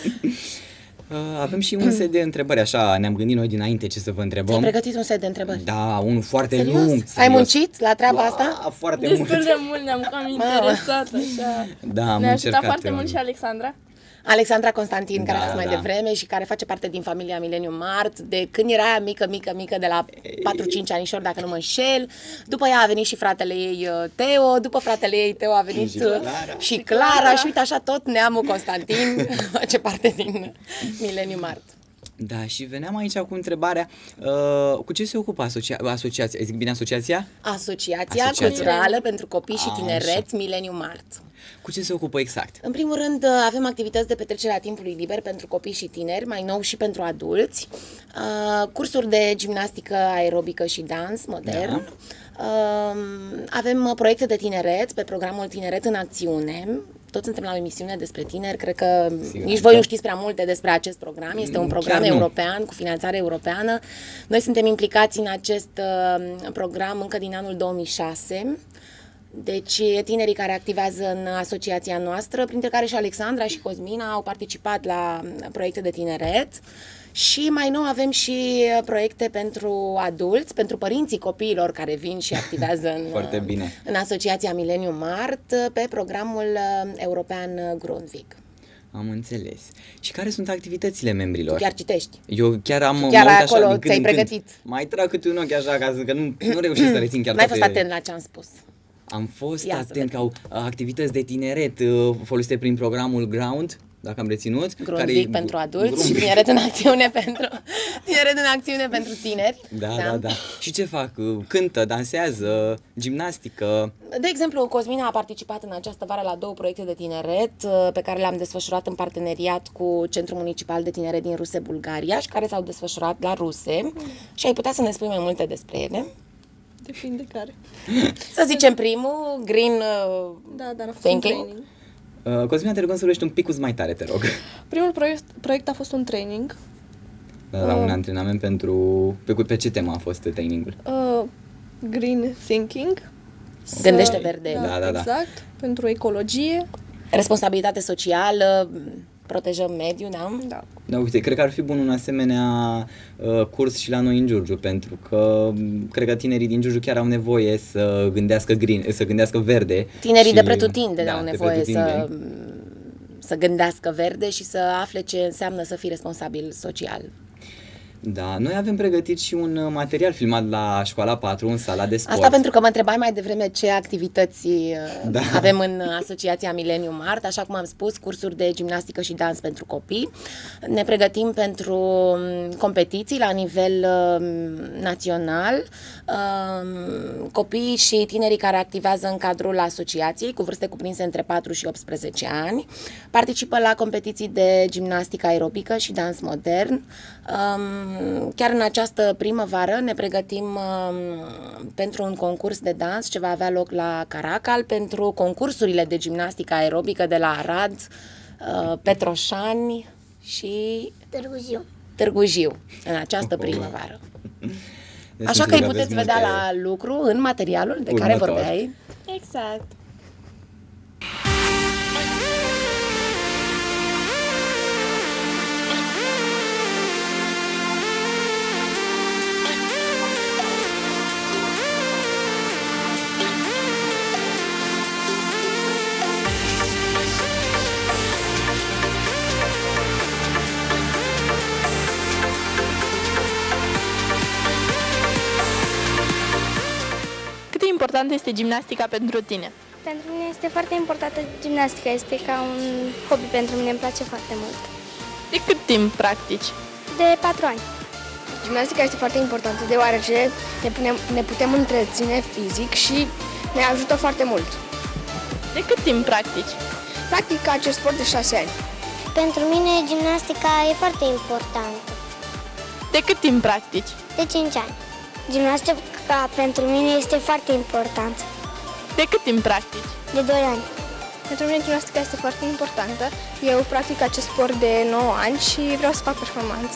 A: Avem și un set de întrebări, așa, ne-am gândit noi dinainte ce să vă întrebăm.
O: Ai pregătit un set de întrebări?
A: Da, unul foarte
O: serios?
A: lung. Serios.
O: Ai muncit la treaba asta?
A: Foarte
B: Destul de mult, ne-am cam interesat, așa.
A: Da, am
B: Ne-a
A: încercat.
B: ajutat foarte mult și Alexandra.
O: Alexandra Constantin, care a fost mai
A: da.
O: devreme și care face parte din familia Millennium Mart, de când era ea mică, de la 4-5 anișori, dacă nu mă înșel. După ea a venit și fratele ei Teo, după fratele ei Teo a venit și Clara și uite așa tot neamul Constantin face parte din Millennium Mart.
A: Da, și veneam aici cu întrebarea, cu ce se ocupă asociația? Zic bine asociația?
O: Asociația Culturală pentru Copii și Tineret Millennium Mart.
A: Cu ce se ocupă exact?
O: În primul rând, avem activități de petrecere a timpului liber pentru copii și tineri, mai nou și pentru adulți, cursuri de gimnastică aerobică și dans modern. Da. Avem proiecte de tineret pe programul Tineret în Acțiune. Toți suntem la o emisiune despre tineri, cred că nici voi nu știți prea multe despre acest program. Este un program european, cu finanțare europeană. Noi suntem implicați în acest program încă din anul 2006. Deci tinerii care activează în asociația noastră, printre care și Alexandra și Cosmina, au participat la proiecte de tineret. Și mai nou avem și proiecte pentru adulți, pentru părinții copiilor care vin și activează în asociația Millennium Mart pe programul european Grundvig.
A: Am înțeles. Și care sunt activitățile membrilor?
O: Tu chiar citești.
A: Eu chiar am
O: chiar
A: mă uit
O: acolo
A: așa,
O: ți-ai pregătit.
A: Mai trag câte un ochi așa, că nu reușesc să rețin chiar
O: N-ai
A: toate.
O: fost atent la ce am spus.
A: Am fost atent că au activități de tineret folosite prin programul Ground, dacă am reținut.
O: Grundvig pentru adulți și tineret în acțiune pentru tineri.
A: Da. Și ce fac? Cântă, dansează, gimnastică?
O: De exemplu, Cosmina a participat în această vară la 2 proiecte de tineret pe care le-am desfășurat în parteneriat cu Centrul Municipal de Tineret din Ruse, Bulgaria și care s-au desfășurat la Ruse. Și ai putea să ne spui mai multe despre ele?
U: Depinde care.
O: Să zicem primul, Green
U: dar a fost
O: Thinking.
U: un training.
A: Cosmina, te rugăm să vorbești un pic mai tare, te rog.
U: Primul proiect a fost un training.
A: La un antrenament pentru... Pe ce temă a fost trainingul?
U: Green Thinking.
O: Gândește verde.
U: Da, exact. Pentru ecologie.
O: Responsabilitate socială, protejăm mediul, da?
A: Da, uite, cred că ar fi bun un asemenea curs și la noi în Giurgiu, pentru că cred că tinerii din Giurgiu chiar au nevoie să gândească green, să gândească verde.
O: Tinerii de pretutindeni au nevoie să gândească verde și să afle ce înseamnă să fii responsabil social.
A: Da, noi avem pregătit și un material filmat la școala 4 în sala de sport.
O: Asta pentru că mă întrebai mai devreme ce activități avem în asociația Millennium Mart, așa cum am spus, cursuri de gimnastică și dans pentru copii. Ne pregătim pentru competiții la nivel național. Copiii și tinerii care activează în cadrul asociației, cu vârste cuprinse între 4 și 18 ani, participă la competiții de gimnastică aerobică și dans modern. Chiar în această primăvară ne pregătim pentru un concurs de dans ce va avea loc la Caracal, pentru concursurile de gimnastică aerobică de la Arad, Petroșani și Târgu Jiu în această primăvară. Așa că îi puteți vedea la lucru în materialul de care vorbeai.
B: Exact. Importantă este gimnastica pentru tine?
F: Pentru mine este foarte importantă gimnastica, este ca un hobby pentru mine, îmi place foarte mult.
B: De cât timp practici?
F: De 4 ani.
V: Gimnastica este foarte importantă deoarece ne putem întreține fizic și ne ajută foarte mult.
B: De cât timp practici?
V: Practic acest sport de 6 ani.
F: Pentru mine gimnastica e foarte importantă.
B: De cât timp practici?
F: De 5 ani. Gimnastica pentru mine este foarte importantă.
B: De cât timp practici?
F: De 2 ani.
U: Pentru mine gimnastica este foarte importantă. Eu practic acest sport de 9 ani și vreau să fac performanță.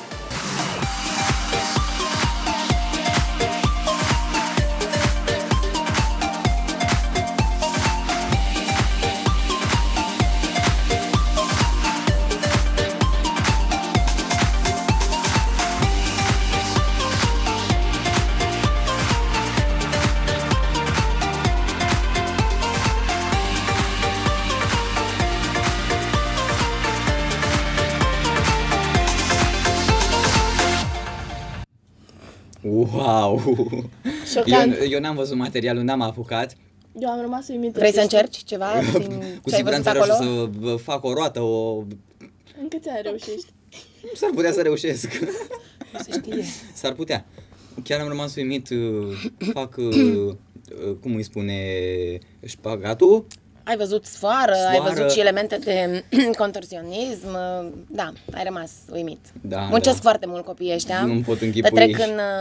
A: Wow!
B: Șocant.
A: Eu n-am văzut materialul, n-am apucat.
B: Eu am rămas uimită.
O: Vrei să încerci ceva?
A: Cu siguranță reușesc să fac o roată,
B: În câți ani reușești?
A: S-ar putea să reușesc.
O: Nu se știe.
A: S-ar putea. Chiar am rămas uimit, fac, cum îi spune, șpagatul.
O: Ai văzut sfoară, ai văzut și elemente de contorsionism, da, ai rămas uimit.
A: Da,
O: muncesc foarte mult copiii ăștia.
A: Nu pot închipui.
O: Petrec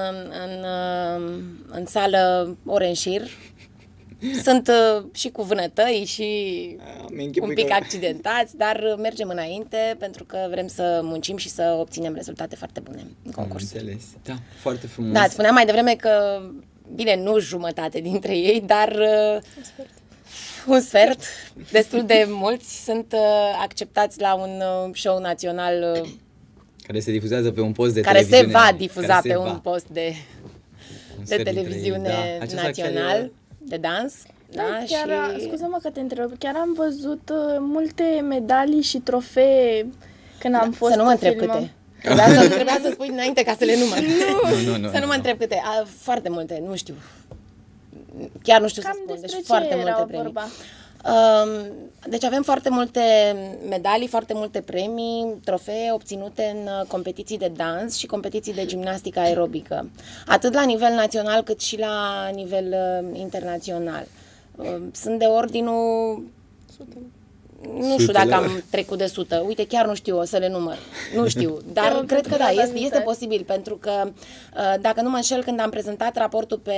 O: în sală ore în șir. Sunt și cu vânătăi și un pic accidentați, dar mergem înainte pentru că vrem să muncim și să obținem rezultate foarte bune în concurs.
A: Înțeles. Da, foarte frumos.
O: Da, îți spuneam mai devreme că, bine, nu jumătate dintre ei, dar un sfert, destul de mulți, sunt acceptați la un show național
A: care se difuzează pe un post de
O: care
A: televiziune.
O: Se va difuza pe un post de televiziune național, de dans.
B: Da, chiar, scuză-mă că te întreb, chiar am văzut multe medalii și trofee când am fost.
O: Să nu mă întreb câte. Trebuia să spui înainte ca să le număr.
A: Nu.
O: Să nu mă întreb câte. Foarte multe, nu știu. Chiar nu știu să spun. Deci foarte multe premii. Deci avem foarte multe medalii, foarte multe premii, trofee obținute în competiții de dans și competiții de gimnastică aerobică. Atât la nivel național cât și la nivel internațional. Sunt de ordinul... Nu știu dacă am trecut de 100. Uite, chiar nu știu, o să le număr. Nu știu, dar cred că da, este posibil, pentru că, dacă nu mă înșel, când am prezentat raportul pe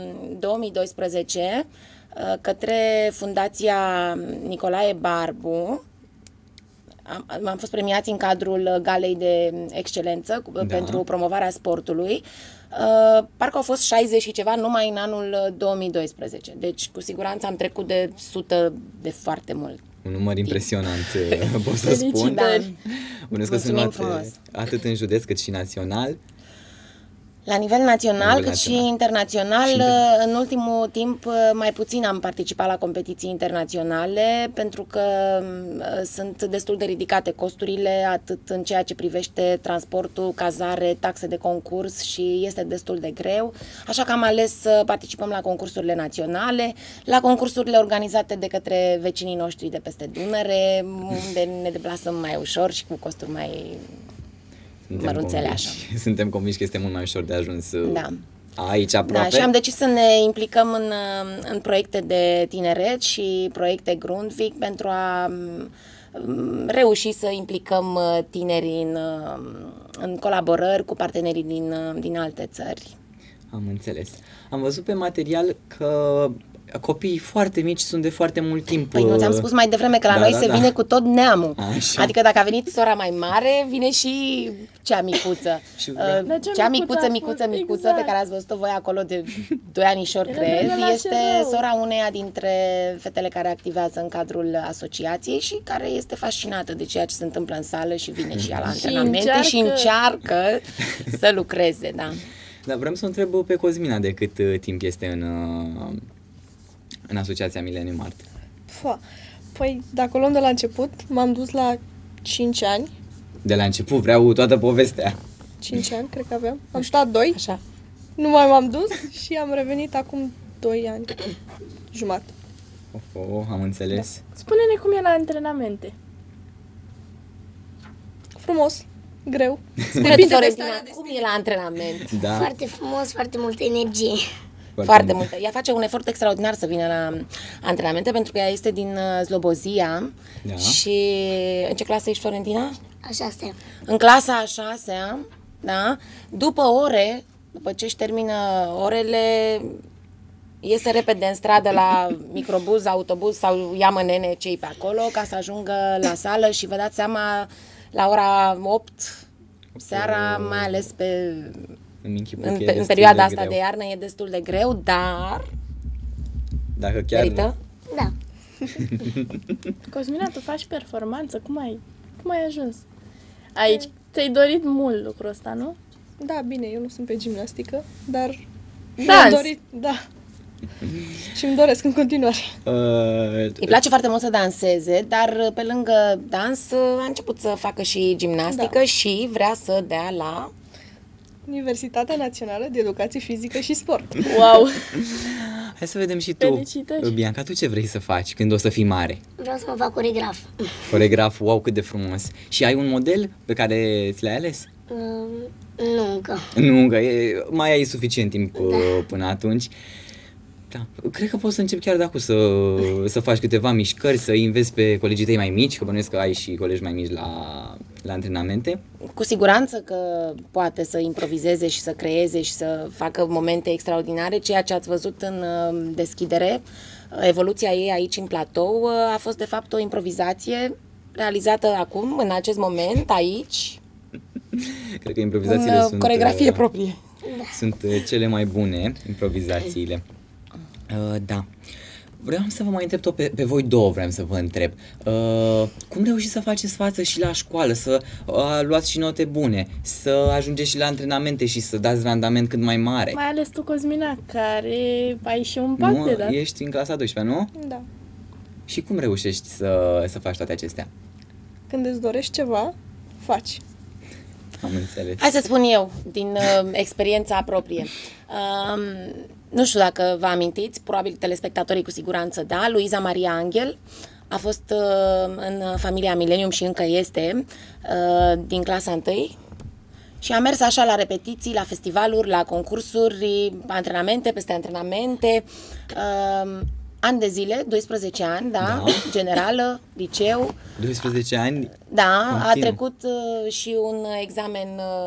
O: 2012 către Fundația Nicolae Barbu, am fost premiați în cadrul galei de excelență pentru promovarea sportului. Parcă au fost 60 și ceva numai în anul 2012. Deci, cu siguranță am trecut de 100 de foarte mult.
A: Un număr impresionant, pot să spun. Bănuiesc că sunt luate atât în județ cât și național.
O: La nivel național cât și internațional, în ultimul timp mai puțin am participat la competiții internaționale pentru că sunt destul de ridicate costurile, atât în ceea ce privește transportul, cazare, taxe de concurs și este destul de greu. Așa că am ales să participăm la concursurile naționale, la concursurile organizate de către vecinii noștri de peste Dunăre, unde ne deplasăm mai ușor și cu costuri mai... mărunțele așa.
A: Suntem convinși că este mult mai ușor de ajuns aici aproape.
O: Da, și am decis să ne implicăm în proiecte de tineret și proiecte Grundvik pentru a reuși să implicăm tinerii în colaborări cu partenerii din alte țări.
A: Am înțeles. Am văzut pe material că copiii foarte mici sunt de foarte mult timp.
O: Păi nu ți-am spus mai devreme că la noi se vine cu tot neamul. Așa. Adică dacă a venit sora mai mare, vine și cea micuță. Cea micuță exact. Pe care ați văzut-o voi acolo de 2 anișori, cred, este sora uneia dintre fetele care activează în cadrul asociației și care este fascinată de ceea ce se întâmplă în sală și vine și ea la antrenamente și încearcă să lucreze, da.
A: Dar vreau să o întreb pe Cosmina de cât timp este în asociația Millennium Art.
U: Păi, dacă o luăm de la început, m-am dus la 5 ani.
A: De la început vreau toată povestea.
U: 5 ani, cred că aveam. Am stat 2. Așa. Nu mai m-am dus și am revenit acum 2 ani. Jumătate.
A: Am înțeles.
B: Da. Spune-ne cum e la antrenamente.
U: Frumos. Greu.
O: Depinde de starea cum e la antrenament.
F: Da. Foarte frumos, foarte multă energie.
O: Foarte multă. Ea face un efort extraordinar să vină la antrenamente pentru că ea este din Slobozia. Și în ce clasă ești, Florentina?
F: A 6-a.
O: În clasa a 6-a da? După ore, după ce își termină orele, iese repede în stradă la microbuz, autobuz sau ia mănene cei pe acolo ca să ajungă la sală și vă dați seama, la ora 8 seara, mai ales în perioada asta de iarnă, e destul de greu, dar
A: dacă chiar
O: merită? Da.
B: Cosmina, tu faci performanță, cum ai ajuns aici? Ți-ai dorit mult lucrul ăsta, nu?
U: Da, bine, eu nu sunt pe gimnastică, dar
B: mi-am
U: dorit, da. Și îmi doresc în continuare.
O: Îi place foarte mult să danseze, dar pe lângă dans a început să facă și gimnastică și vrea să dea la
U: Universitatea Națională de Educație Fizică și Sport.
B: Wow!
A: Hai să vedem și tu.
B: Felicitări.
A: Bianca, tu ce vrei să faci când o să fii mare?
F: Vreau să mă fac coregraf.
A: Coregraf, wow, cât de frumos. Și ai un model pe care ți l-ai ales?
F: Nu încă.
A: Nu încă, mai ai suficient timp până atunci. Da. Cred că poți să începi chiar de acum să faci câteva mișcări, să înveți pe colegii tăi mai mici, că bănuiesc că ai și colegi mai mici la antrenamente.
O: Cu siguranță că poate să improvizeze și să creeze și să facă momente extraordinare, ceea ce ați văzut în deschidere. Evoluția ei aici în platou a fost de fapt o improvizație realizată acum, în acest moment, aici.
A: Cred că improvizațiile sunt
O: coregrafie proprie.
A: Sunt cele mai bune improvizațiile. Da. Vreau să vă mai întreb tot pe voi două, vreau să vă întreb. Cum reușiți să faceți față și la școală, să luați și note bune, să ajungeți și la antrenamente și să dați randament cât mai mare?
B: Mai ales tu, Cosmina, care ai și un bac de dat.
A: Ești în clasa 12, nu?
U: Da.
A: Și cum reușești să faci toate acestea?
U: Când îți dorești ceva, faci.
A: Am înțeles.
O: Hai să spun eu, din experiența proprie. Nu știu dacă vă amintiți, probabil telespectatorii cu siguranță da, Luiza Maria Angel a fost în familia Millennium și încă este, din clasa 1 și a mers așa la repetiții, la festivaluri, la concursuri, antrenamente peste antrenamente, ani de zile, 12 ani, da, generală, liceu.
A: 12 ani?
O: Da,
A: continuu.
O: A trecut și un examen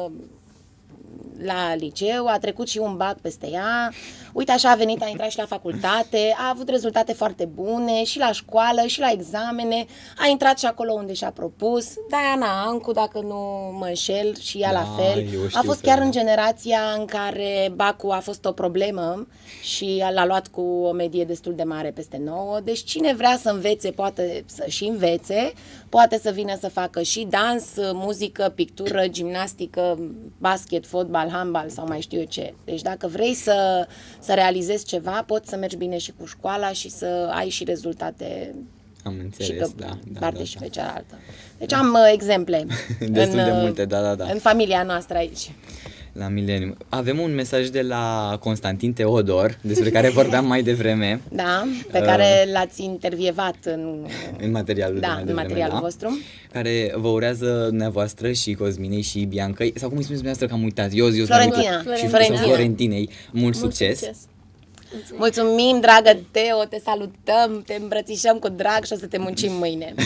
O: la liceu, a trecut și un bac peste ea. Uite, așa a venit, a intrat și la facultate, a avut rezultate foarte bune și la școală și la examene, a intrat și acolo unde și-a propus. Diana Ancu, dacă nu mă înșel, și ea la fel. A fost chiar în generația în care bacul a fost o problemă și l-a luat cu o medie destul de mare, peste 9. Deci cine vrea să învețe, poate să și învețe, poate să vină să facă și dans, muzică, pictură, gimnastică, basket, fotbal, handbal sau mai știu eu ce. Deci dacă vrei să realizezi ceva, poți să mergi bine și cu școala și să ai și rezultate.
A: Am înțeles,
O: și pe parte
A: da.
O: Și pe cealaltă. Deci am exemple
A: destul de multe, da.
O: În familia noastră aici.
A: La Millennium. Avem un mesaj de la Constantin Teodor, despre care vorbeam mai devreme.
O: Da, pe care l-ați intervievat
A: în materialul
O: vostru.
A: Care vă urează dumneavoastră și Cosminei și Biancăi, sau cum îi spuneți dumneavoastră, că am uitat.
O: Florentina.
A: Și Florentinei. Mult succes.
O: Mulțumim, dragă Teo, te salutăm, te îmbrățișăm cu drag și o să te muncim mâine.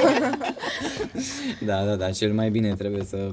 A: Da, cel mai bine trebuie să...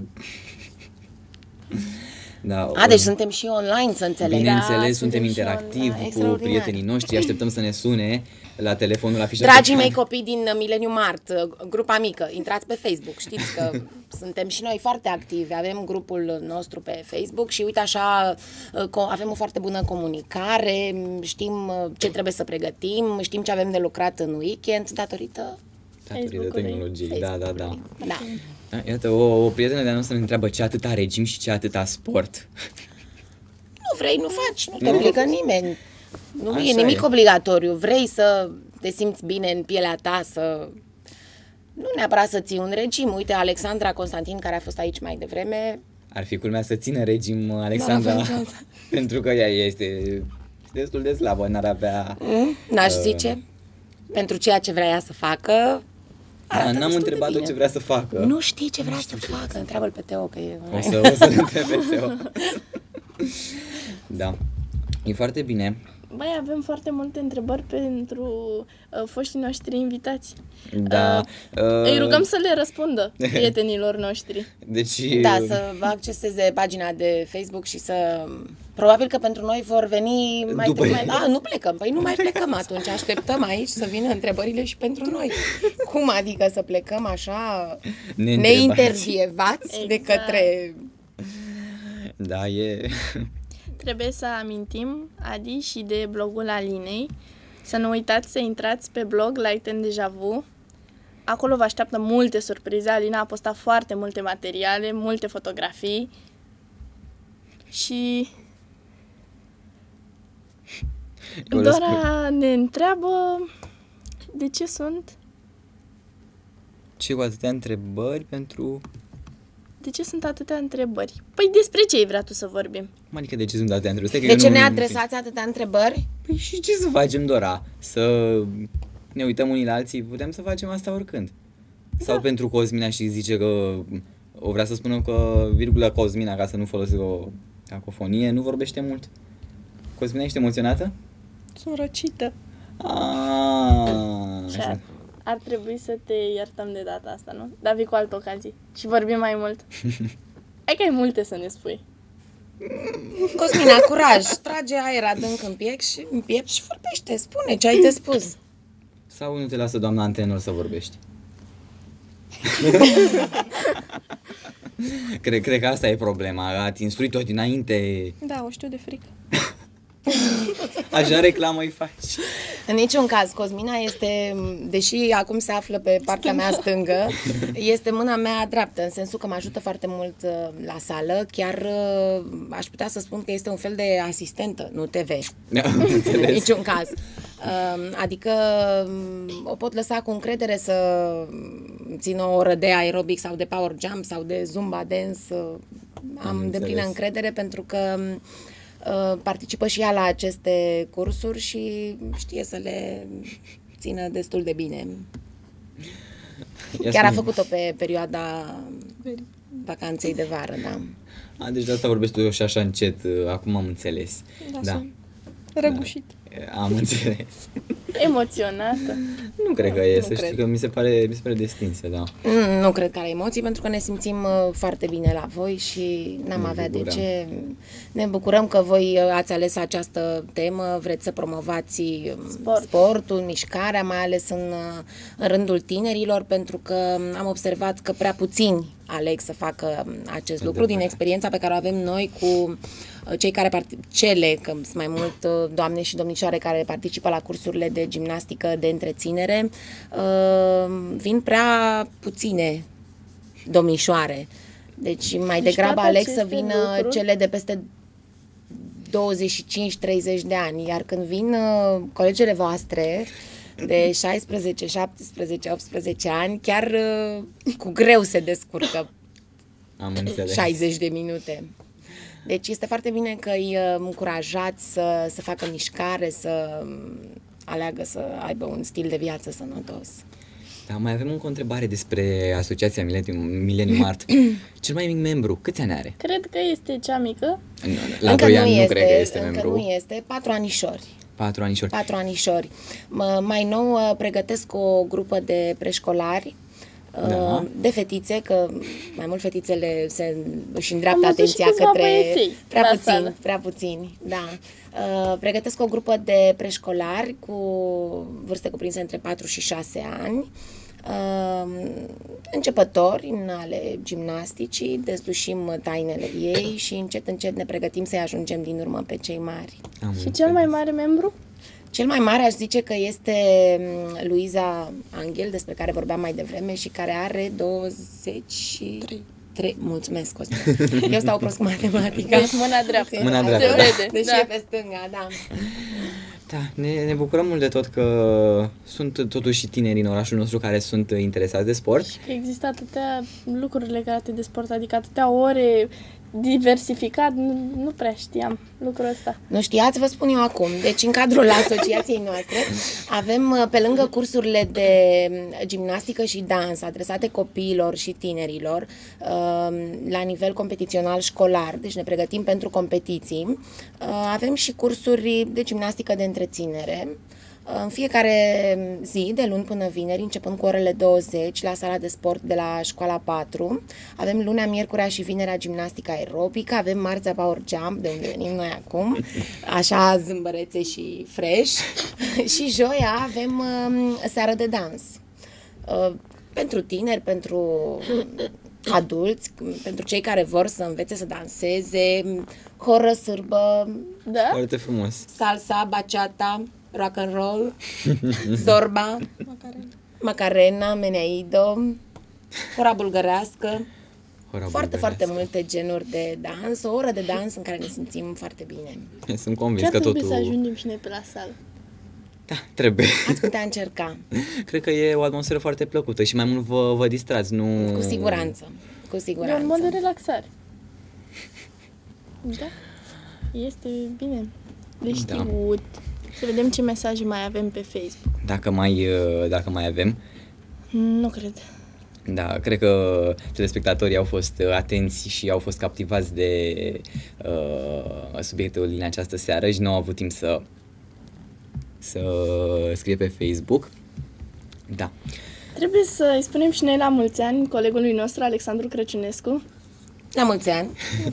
A: Da,
O: deci suntem și online, să înțeleg.
A: Bineînțeles, suntem interactivi cu prietenii noștri, așteptăm să ne sune la telefonul afișat.
O: Dragii mei copii din Millennium Art, grupa mică, intrați pe Facebook, știți că suntem și noi foarte activi, avem grupul nostru pe Facebook și uite așa, avem o foarte bună comunicare, știm ce trebuie să pregătim, știm ce avem de lucrat în weekend, datorită
A: tehnologiei, da. Iată, o prietenă de-a noastră ne întreabă ce atâta regim și ce atâta sport.
O: Nu vrei, nu faci, nu te obligă nimeni. Nu e nimic obligatoriu. Vrei să te simți bine în pielea ta, nu neapărat să ții un regim. Uite, Alexandra Constantin, care a fost aici mai devreme.
A: Ar fi culmea să țină regim, Alexandra, pentru că ea este destul de slabă, n-ar avea...
O: N-aș zice, pentru ceea ce vrea ea să facă.
A: N-am întrebat-o ce vrea să facă.
O: Nu știi ce vrea să facă, întreabă-l pe Teo, că e...
A: O să-l întreb pe Teo. Da, e foarte bine.
B: Băi, avem foarte multe întrebări pentru foștii noștri invitați.
A: Da.
B: Îi rugăm să le răspundă prietenilor noștri.
A: Deci...
O: Da, să vă acceseze pagina de Facebook și să... Probabil că pentru noi vor veni mai târziu. Nu plecăm. Păi nu mai plecăm atunci. Așteptăm aici să vină întrebările și pentru noi. Cum adică să plecăm așa neintervievați de către...
A: Da, e...
B: Trebuie să amintim, Adi, și de blogul Alinei. Să nu uitați să intrați pe blog Light and Deja Vu. Acolo vă așteaptă multe surprize. Alina a postat foarte multe materiale, multe fotografii. Și... Dora ne întreabă de ce sunt...
A: Ce cu atâtea întrebări pentru...
B: De ce sunt atâtea întrebări? Păi despre ce ai vrea tu să vorbim?
A: Adică de ce sunt atâtea întrebări?
O: De ce ne adresați atâtea întrebări?
A: Păi și ce să facem, Dora? Să ne uităm unii la alții? Putem să facem asta oricând. Da. Sau pentru Cosmina și zice că o vrea să spună că virgulă Cosmina, ca să nu folosesc o cacofonie, nu vorbește mult. Cosmina, ești emoționată?
U: Sunt răcită.
B: Ar trebui să te iertăm de data asta, nu? Dar vii cu altă ocazie și vorbim mai mult. Hai că ai multe să ne spui.
O: Cosmina, curaj, trage aer adânc în piept și vorbește, spune ce ai de spus.
A: Sau nu te lasă doamna antrenor să vorbești? Cred că asta e problema, ați instruit-o dinainte.
U: Da, o știu de frică.
A: Așa reclamă îi faci.
O: În niciun caz, Cosmina este, deși acum se află pe partea mea stângă, este mâna mea dreaptă, în sensul că mă ajută foarte mult la sală. Chiar aș putea să spun că este un fel de asistentă, nu TV. În niciun caz. Adică o pot lăsa cu încredere să țină o oră de aerobic sau de power jump sau de zumba dance. Am deplină încredere pentru că participă și ea la aceste cursuri și știe să le țină destul de bine. Chiar a făcut-o pe perioada vacanței de vară, da.
A: Deci de asta vorbești tu și așa încet, acum am înțeles.
U: Da. Răgușit.
A: Am înțeles.
B: Emoționată.
A: Nu cred că e, să știi că mi se pare destinsă, da.
O: Nu cred că are emoții, pentru că ne simțim foarte bine la voi și n-am avea de ce. Ne bucurăm că voi ați ales această temă, vreți să promovați sportul, mișcarea, mai ales în rândul tinerilor, pentru că am observat că prea puțini aleg să facă acest lucru din experiența pe care o avem noi cu cei care că sunt mai mult doamne și domnișoare care participă la cursurile de gimnastică de întreținere, vin prea puține domnișoare. Deci mai degrabă aleg să vină cele de peste 25-30 de ani, iar când vin colegele voastre de 16, 17, 18 ani, chiar cu greu se descurcă 60 de minute. Deci este foarte bine că îi încurajați să facă mișcare, să aleagă să aibă un stil de viață sănătos.
A: Da, mai avem încă o întrebare despre Asociația Millennium Art. Cel mai mic membru, câți ani are?
B: Cred că este cea mică.
A: La 2 ani nu cred că este membru.
O: Încă nu este, 4 anișori.
A: 4 anișori.
O: 4 anișori. Mai nou pregătesc o grupă de preșcolari, de fetițe, că mai mult fetițele își îndreaptă atenția către... Prea puțini, da. Pregătesc o grupă de preșcolari cu vârste cuprinse între 4 și 6 ani, începători în ale gimnasticii, dezlușim tainele ei și încet ne pregătim să-i ajungem din urmă pe cei mari.
B: Și cel mai mare membru?
O: Cel mai mare aș zice că este Luiza Angel, despre care vorbeam mai devreme și care are 23. Mulțumesc, Cosmin. Eu stau prost cu matematica.
B: Deci mâna dreaptă.
A: Mâna dreaptă.
O: Se vede. Deși e pe stânga, da.
A: Da, ne bucurăm mult de tot că sunt totuși și tineri în orașul nostru care sunt interesați de sport.
B: Și că există atâtea lucruri legate de sport, adică atâtea ore diversificat, nu prea știam lucrul ăsta.
O: Nu știați? Vă spun eu acum. Deci în cadrul asociației noastre avem, pe lângă cursurile de gimnastică și dans adresate copiilor și tinerilor la nivel competițional școlar, deci ne pregătim pentru competiții, avem și cursuri de gimnastică de întreținere în fiecare zi, de luni până vineri, începând cu orele 20 la sala de sport de la școala 4. Avem lunea, miercurea și vinerea gimnastică aerobică, avem marțea power jump, de unde venim noi acum, așa zâmbărețe și fresh. Și joia avem seară de dans. Pentru tineri, pentru adulți, pentru cei care vor să învețe să danseze, horă, sârbă,
B: da?
A: Foarte frumos.
O: Salsa, bachata, rock and roll, zorba, macarena, meneaido, hora bulgărească, foarte multe genuri de dans, o oră de dans în care ne simțim foarte bine.
A: Sunt convins
B: Chiar
A: că
B: trebuie
A: totul...
B: să ajungem și noi pe la sală.
A: Da, trebuie.
O: Ați putea încerca.
A: Cred că e o atmosferă foarte plăcută și mai mult vă distrați, nu...
O: Cu siguranță, cu siguranță.
B: E un mod de relaxare. Da? Este bine de știut. Da. Să vedem ce mesaje mai avem pe Facebook.
A: Dacă mai avem.
B: Nu cred.
A: Da, cred că telespectatorii au fost atenți și au fost captivați de subiectul din această seară și nu au avut timp să scrie pe Facebook. Da.
B: Trebuie să-i spunem și noi la mulți ani colegului nostru, Alexandru Crăciunescu.
O: La mulți ani!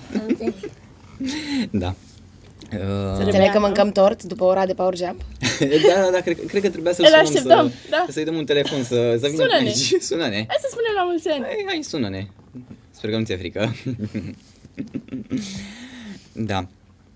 A: Da.
O: Să înțeleg că mâncăm tort după ora de power jump?
A: Da, cred că trebuia să-l sunăm, să-i dăm un telefon, să vină aici. Sună-ne!
B: Hai să spunem la mulți ani!
A: Hai, sună-ne! Sper că nu ți-e frică. Da.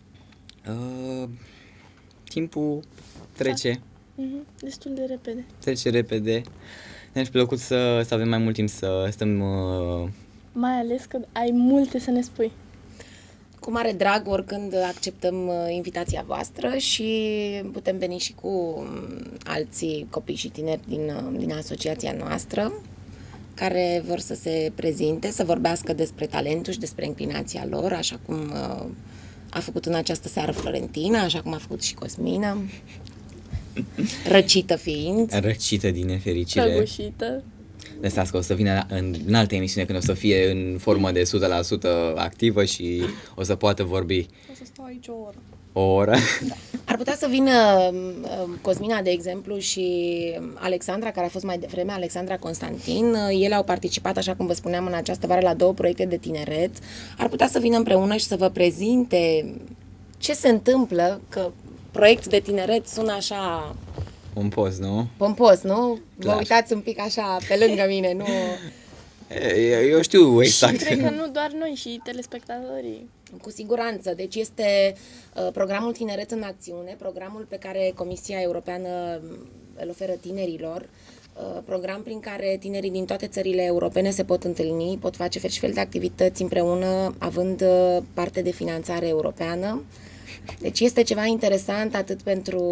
A: Timpul trece.
B: Destul de repede.
A: Trece repede. Ne-aș plăcut să avem mai mult timp să stăm...
B: Mai ales că ai multe să ne spui.
O: Cu mare drag, oricând acceptăm invitația voastră și putem veni și cu alții copii și tineri din asociația noastră care vor să se prezinte, să vorbească despre talentul și despre înclinația lor, așa cum a făcut în această seară Florentina, așa cum a făcut și Cosmina, răcită fiind.
A: Răcită din nefericire.
B: Prăbușită.
A: Lăsați că o să vină în alte emisiune când o să fie în formă de 100% activă și o să poată vorbi.
U: O să stau aici o oră.
A: O oră?
O: Da. Ar putea să vină Cosmina, de exemplu, și Alexandra, care a fost mai devreme, Alexandra Constantin. Ele au participat, așa cum vă spuneam, în această vară la 2 proiecte de tineret. Ar putea să vină împreună și să vă prezinte ce se întâmplă, că proiect de tineret sună așa...
A: Pompos, nu?
O: Pompos, nu? Vă uitați un pic așa pe lângă mine, nu?
A: Eu știu exact.
B: Și cred că nu doar noi, și telespectatorii.
O: Cu siguranță. Deci este programul Tineret în Acțiune, programul pe care Comisia Europeană îl oferă tinerilor, program prin care tinerii din toate țările europene se pot întâlni, pot face fel și fel de activități împreună, având parte de finanțare europeană. Deci este ceva interesant atât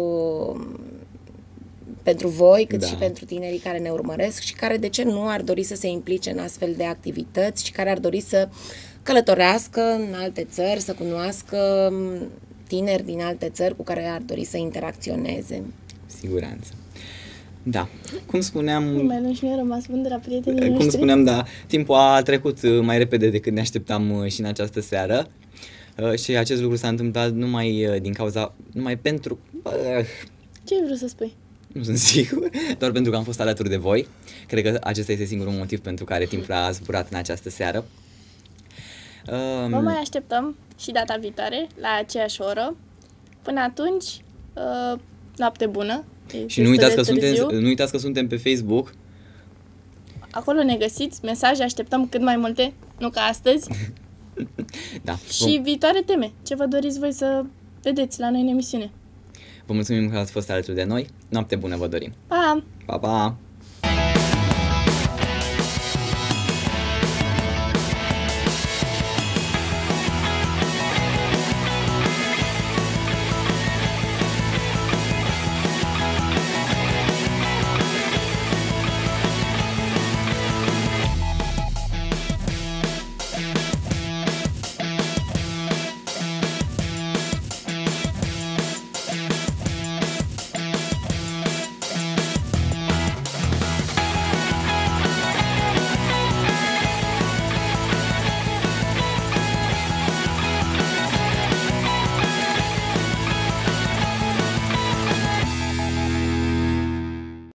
O: pentru voi, cât și pentru tinerii care ne urmăresc și care, de ce nu, ar dori să se implice în astfel de activități și care ar dori să călătorească în alte țări, să cunoască tineri din alte țări cu care ar dori să interacționeze.
A: Siguranță. Da. Cum spuneam...
B: Mai și ne-a rămas bun de la prietenii noștri.
A: Cum spuneam, da, timpul a trecut mai repede decât ne așteptam și în această seară. Și acest lucru s-a întâmplat numai din cauza... numai pentru...
B: Ce ai vrut să spui?
A: Nu sunt sigur, doar pentru că am fost alături de voi. Cred că acesta este singurul motiv pentru care timpul a zburat în această seară.
B: Vă mai așteptăm și data viitoare, la aceeași oră. Până atunci, noapte bună.
A: Și nu uitați că suntem pe Facebook.
B: Acolo ne găsiți, mesaje, așteptăm cât mai multe, nu ca astăzi.
A: Da.
B: Și viitoare teme. Ce vă doriți voi să vedeți la noi în emisiune?
A: Vă mulțumim că ați fost alături de noi. Noapte bună vă dorim.
B: Pa!
A: Pa, pa!